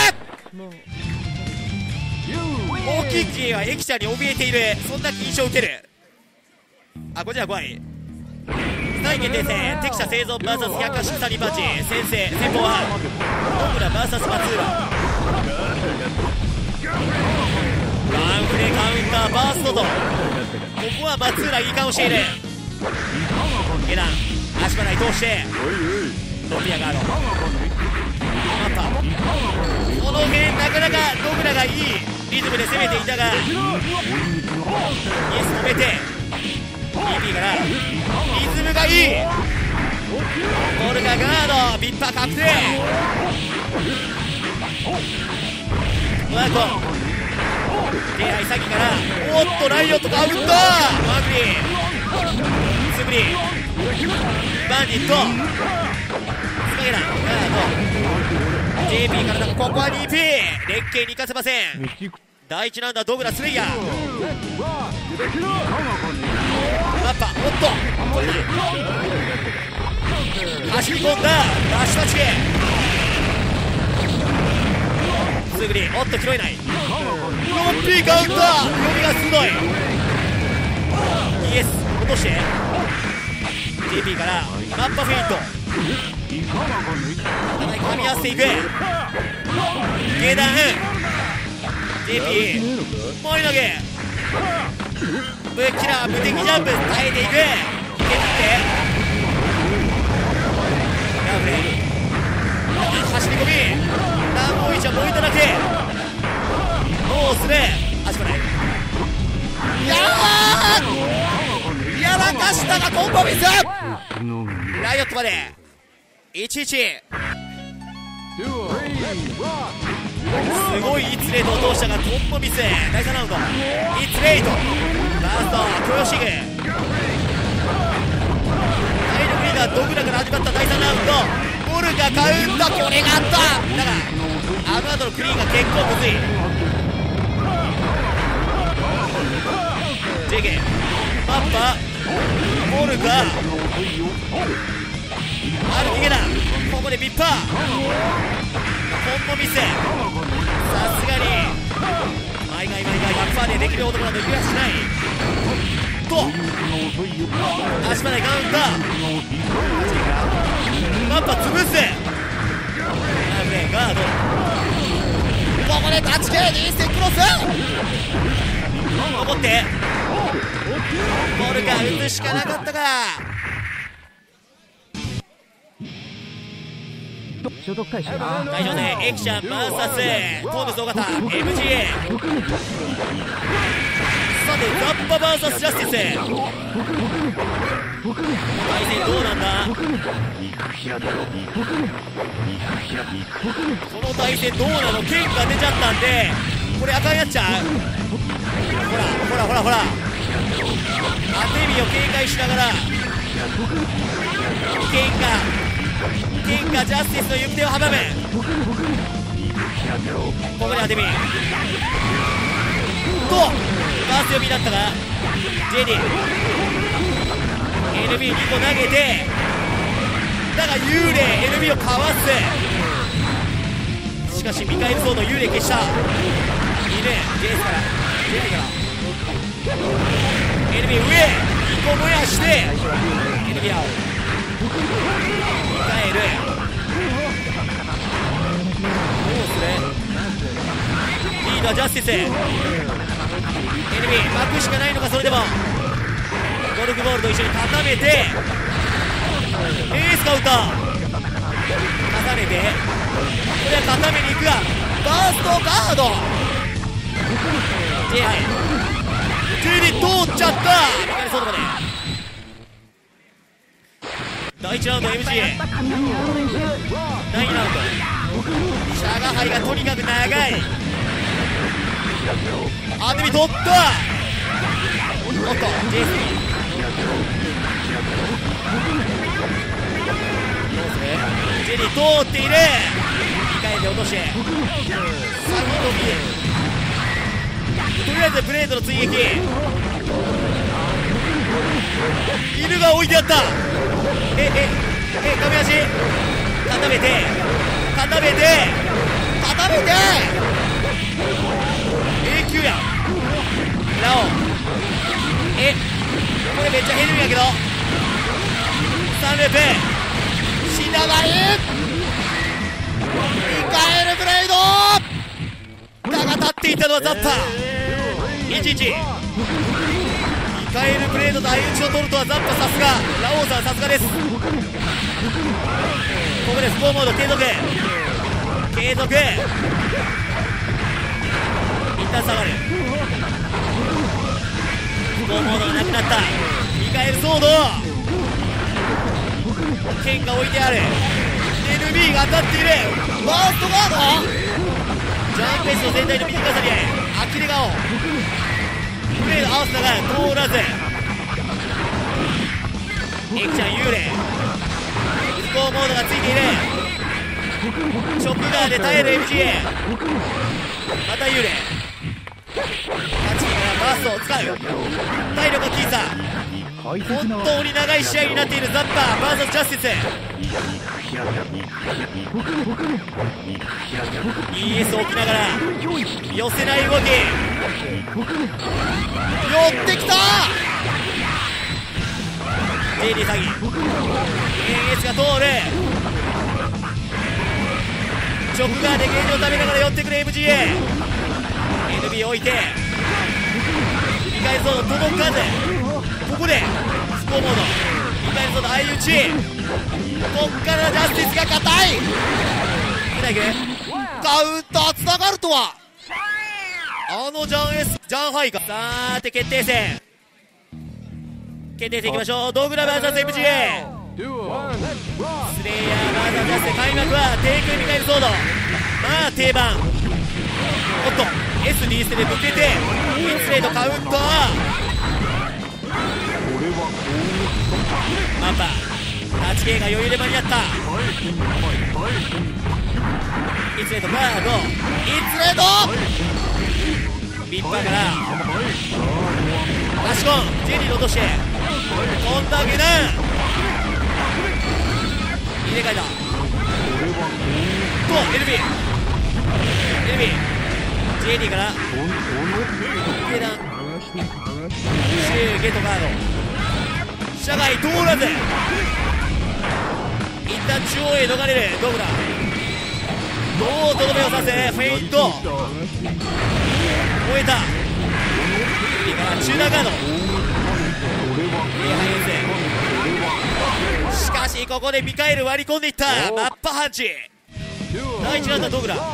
オーキンジーはエキちゃんに怯えているそんな印象を受ける。あこちら怖いさんい決定戦敵者生存 ブイエスひゃくはちじゅうさんにパンチ先制先方はモングラ ブイエス 松浦ワンフレカウンターバーストとここは松浦いい顔している下段足払い通してロピアガードマッパこの辺なかなかドグラがいいリズムで攻めていたがイエス止めて ピーピー からリズムがいいボルガガードビッパー確定この後J ハイ先からおっとライオットカウンターマグリースブリバンディットスカゲラガード ジェーピー からのここは にピー 連携に行かせません。第一ラウンダードグラスレイヤーマッパおっと走り込んだラッシュタチケすぐにおっと拾えない よんピー カウンター読みが鋭い イーエス 落として ジェーピー からマッパフェイントお互い噛み合わせていく下段 ジェーピー もう投げブッキラー無敵ジャンプ耐えていく蹴ってラブレ走り込みランボーイちゃんもういただけノースで足払いやーやらかしたがコンボミスライオットまでいちいちすごいイツレートを通したがコンボミスだいさんラウンドイツレートラスト許容シグ体力リーダードグラから始まっただいさんラウンドボルがカウンターこれがあっただがあの後のクリーンが結構むずい ジェーケー マッパボルがアルティゲだここでビッパーコンボミスさすがに毎回毎回バックパーでできる男などいるやしないと足払いカウンターマッパ潰すラブレーガードここでタッチ系にセクロス残ってボールが打つしかなかったか所属開始会場でエキちゃん ブイエス トームス尾形 エムジーエー さてザッパ ブイエス ジャスティス対戦どうなんだこの対戦どうなの剣が出ちゃったんでこれあかんやっちゃうほらほらほらほらアテミを警戒しながら剣が剣がジャスティスの行く手を阻むここでアテミとバース読みだったが ジェイディ エヌビーに 個投げてだが幽霊 エヌビー をかわすしかしミカエルソード幽霊消したいいね ジェイス から ジェイディ から エヌビー 上にこ燃やして エヌビー 青ミカエルどうするリーダージャスティス エヌビー 巻くしかないのかそれでもゴルフボールと一緒に固めてエースカウンター重ねて、これは固めに行くがバーストガード J ハイ J に通っちゃった。外までだいいちラウンド エムジーエー だいにラウンドシャガハイがとにかく長い。アンデミ取った。おっと ジェイスどうする。ジェリー通っている。にかいで落としてサギドビとりあえずブレードの追撃。犬が置いてあった。えええ亀足固めて固めて固めて永久やんラオ。えこれめっちゃヘルミやけどさんループシナガリミカエルブレイドだが立っていたのはザッパー。いちいちミカエルブレードと相打ちを取るとはザッパさすが。ラオウさんさすがです。ここでスコーモード継続継続一旦下がる。スコーモードがなくなった。ミカエルソード剣が置いてある。 エヌビー が当たっている。バーストガードジャンプペースの全体の短さにアキレ顔プレード合わせたが通らず。エクちゃん幽霊スコーモードがついている。ショックガーで耐える エムジーエー また幽霊タッチからバーストを使う。体力が僅差。本当に長い試合になっているザッパー ブイエス ジャスティス。 イーエス を置きながら寄せない動き寄ってきた。 ジェイディ 詐欺 エーエス が通る。直側でゲージを食べながら寄ってくる エムジーエー。 エヌビー 置いてミカエルソード届かず。ここでスコーモードミカエルソード相打ち。こっからジャスティスが硬い。カウンターつながるとは。あのジャンエスジャンハイか。さーて決定戦決定戦いきましょう。ドグラ ブイエス エムジーエー スレイヤー ブイエス ジャスティス。開幕は低空ミカエルソード。まあ定番。おっと エスディー ステで向けてインスレートカウンター。マンパタッチ系が余裕で間に合った。インスレートガードインスレートビッパーからアシコンジェリー落としてこんだけな入れ替えたと エルビー エルビー ジェリーから上段シューゲットガード社外通らず一旦中央へ逃れるドグラ。どうとどめをさせフェイント終えた。いいかな中段ガードしかしここでミカエル割り込んでいった。マッパハンチだいいちラウンドはドグラ。だ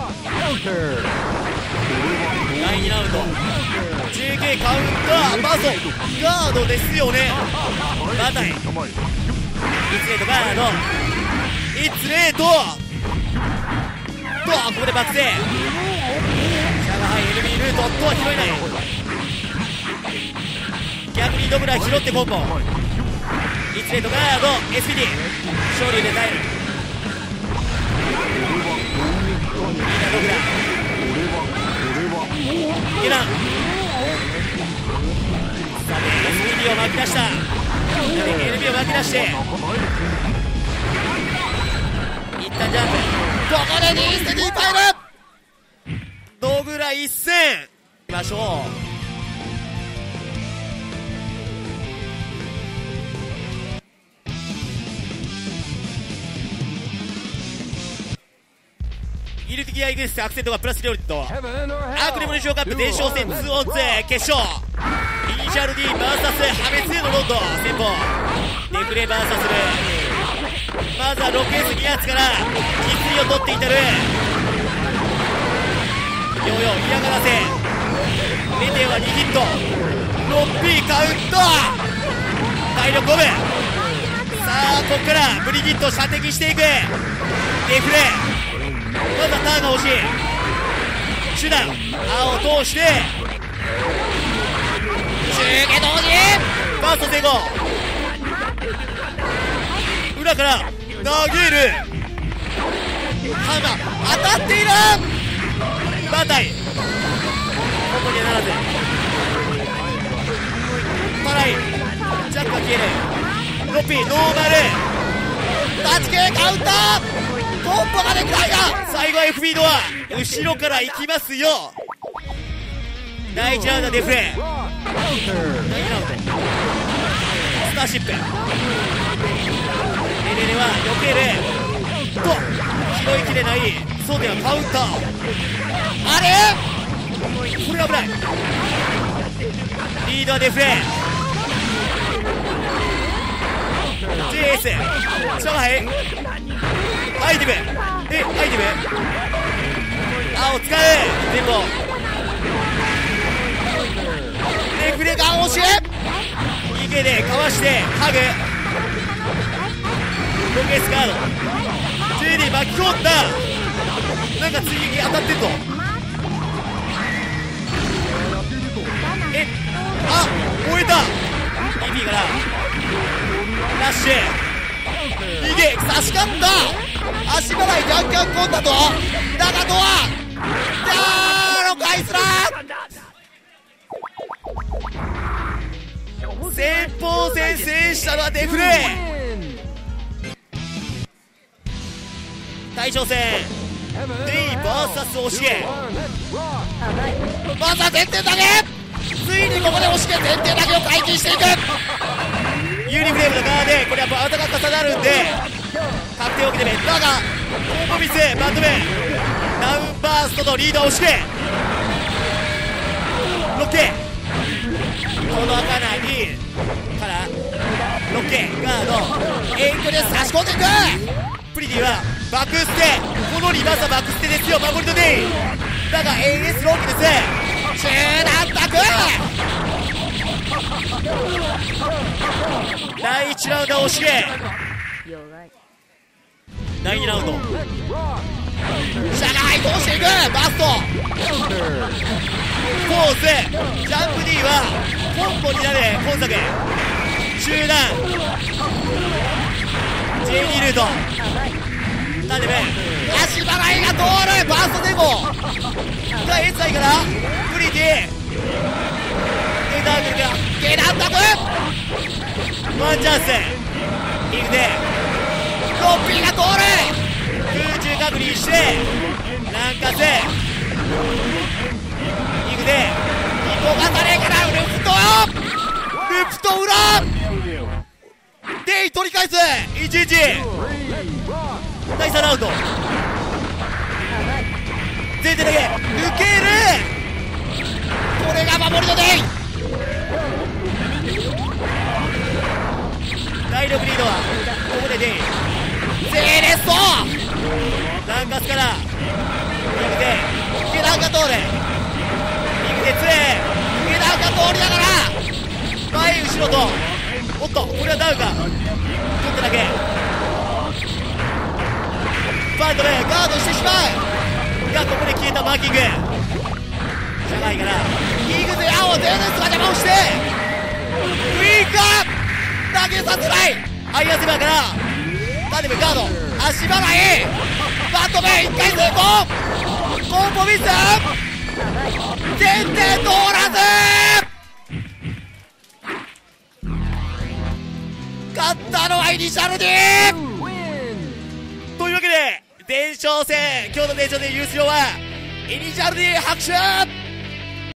いにラウンド ジェーケー カウンターバソガードですよね。バタイインスレートガードインスレートとここでバックでシャガハイ エヌビー ルートとは拾えない。逆にドグラ拾ってコンボインスレートガード エスピーディー 勝利で耐える。いいなドグラゲランさて エスピーディー を巻き出した。 エヌビー を巻き出して一旦ジャンプここでにステディーパイルドグラ一戦いきましょう。ギルティギアイグレスアクセントがプラス料理とアークレボリューションカップ前哨戦 ツーオンツー 決勝イニシャル D ブイエス 破滅へのロンド先方デクレ ブイエス するまずはろくエースに発から実利を取っていたる。ようよう嫌がらせ、メテオはにヒット、 ろくピー カウント、体力ごぶ。さあここからブリギット射的していく。デフレ、まずはターンが欲しい。手段青を通して中継同時ファースト成功。裏から投げる。ハンマー当たっている。バタイここにはならず。トライジャックが消える。ロッピーノーマルタッチ系カウンター、コンボができないが最後は エフビー ドア後ろから行きますよ。だいいちラウンドデフレ、だいにラウンドスターシップ、レレレは避けると拾いきれない。そうではカウンター、あれこれ危ない。リードはデフレ、 ジェイエス 上海アイテム、えアイテム青使う全部レフレガン押し逃げでかわしてハグロケスカード ジェイディー 巻き込んだ。なんか追撃当たってると。えあ燃えた。 イーピー からラッシュ逃げ差し込んだ。足払いジャンキャン込んだと。だがドアダーの返すな。先鋒戦制したのはデフレ。対象戦デイ ブイエス 教え、まずは前転投げ。ついにここで押しけ前転投げを解禁していく。ユニフレームの側でこれはバウトが重なるんで確定を受けてめだがコンボミスバンドメダウンバーストとリードを押してロッケ届かないからロッケガード遠距離で差し込んでいく。プリティはバックステ、このリバースはバックステですよ。守りのデイだが エーエス ロッケです。中断タクだいいちラウンド押しげ、だいにラウンド車外通していく。バストポーズジャンプ D はコンボになる今作中断 ジェイディー ルートなんでね足払いが通る。バーストデモがエースだいからプリティゲーダーグルがゲーダータクワンチャンスいくでロッピーが通る。空中確認して南下せいくで動かさねえからルフトよルフト裏デイ取り返すいちいちだいさんラウンド全然だけ抜ける。これが守りのデイだいろくリードはここでデイゼーレストランカスから右手ゲダウが通る右手つえゲダウが通りながら前後ろとおっとこれはダウか取っただけバンドでガードしてしまうがここで消えたマーキング社外からイーグゼ青ゼーレスが邪魔をしてウィークアップ投げさせないアイアンセバーからタデムガード足払いバンドメいっかい成功コンボミス全然通らず勝ったのはイニシャル D というわけで前哨戦今日の前哨戦優勝はイニシャル D 拍手。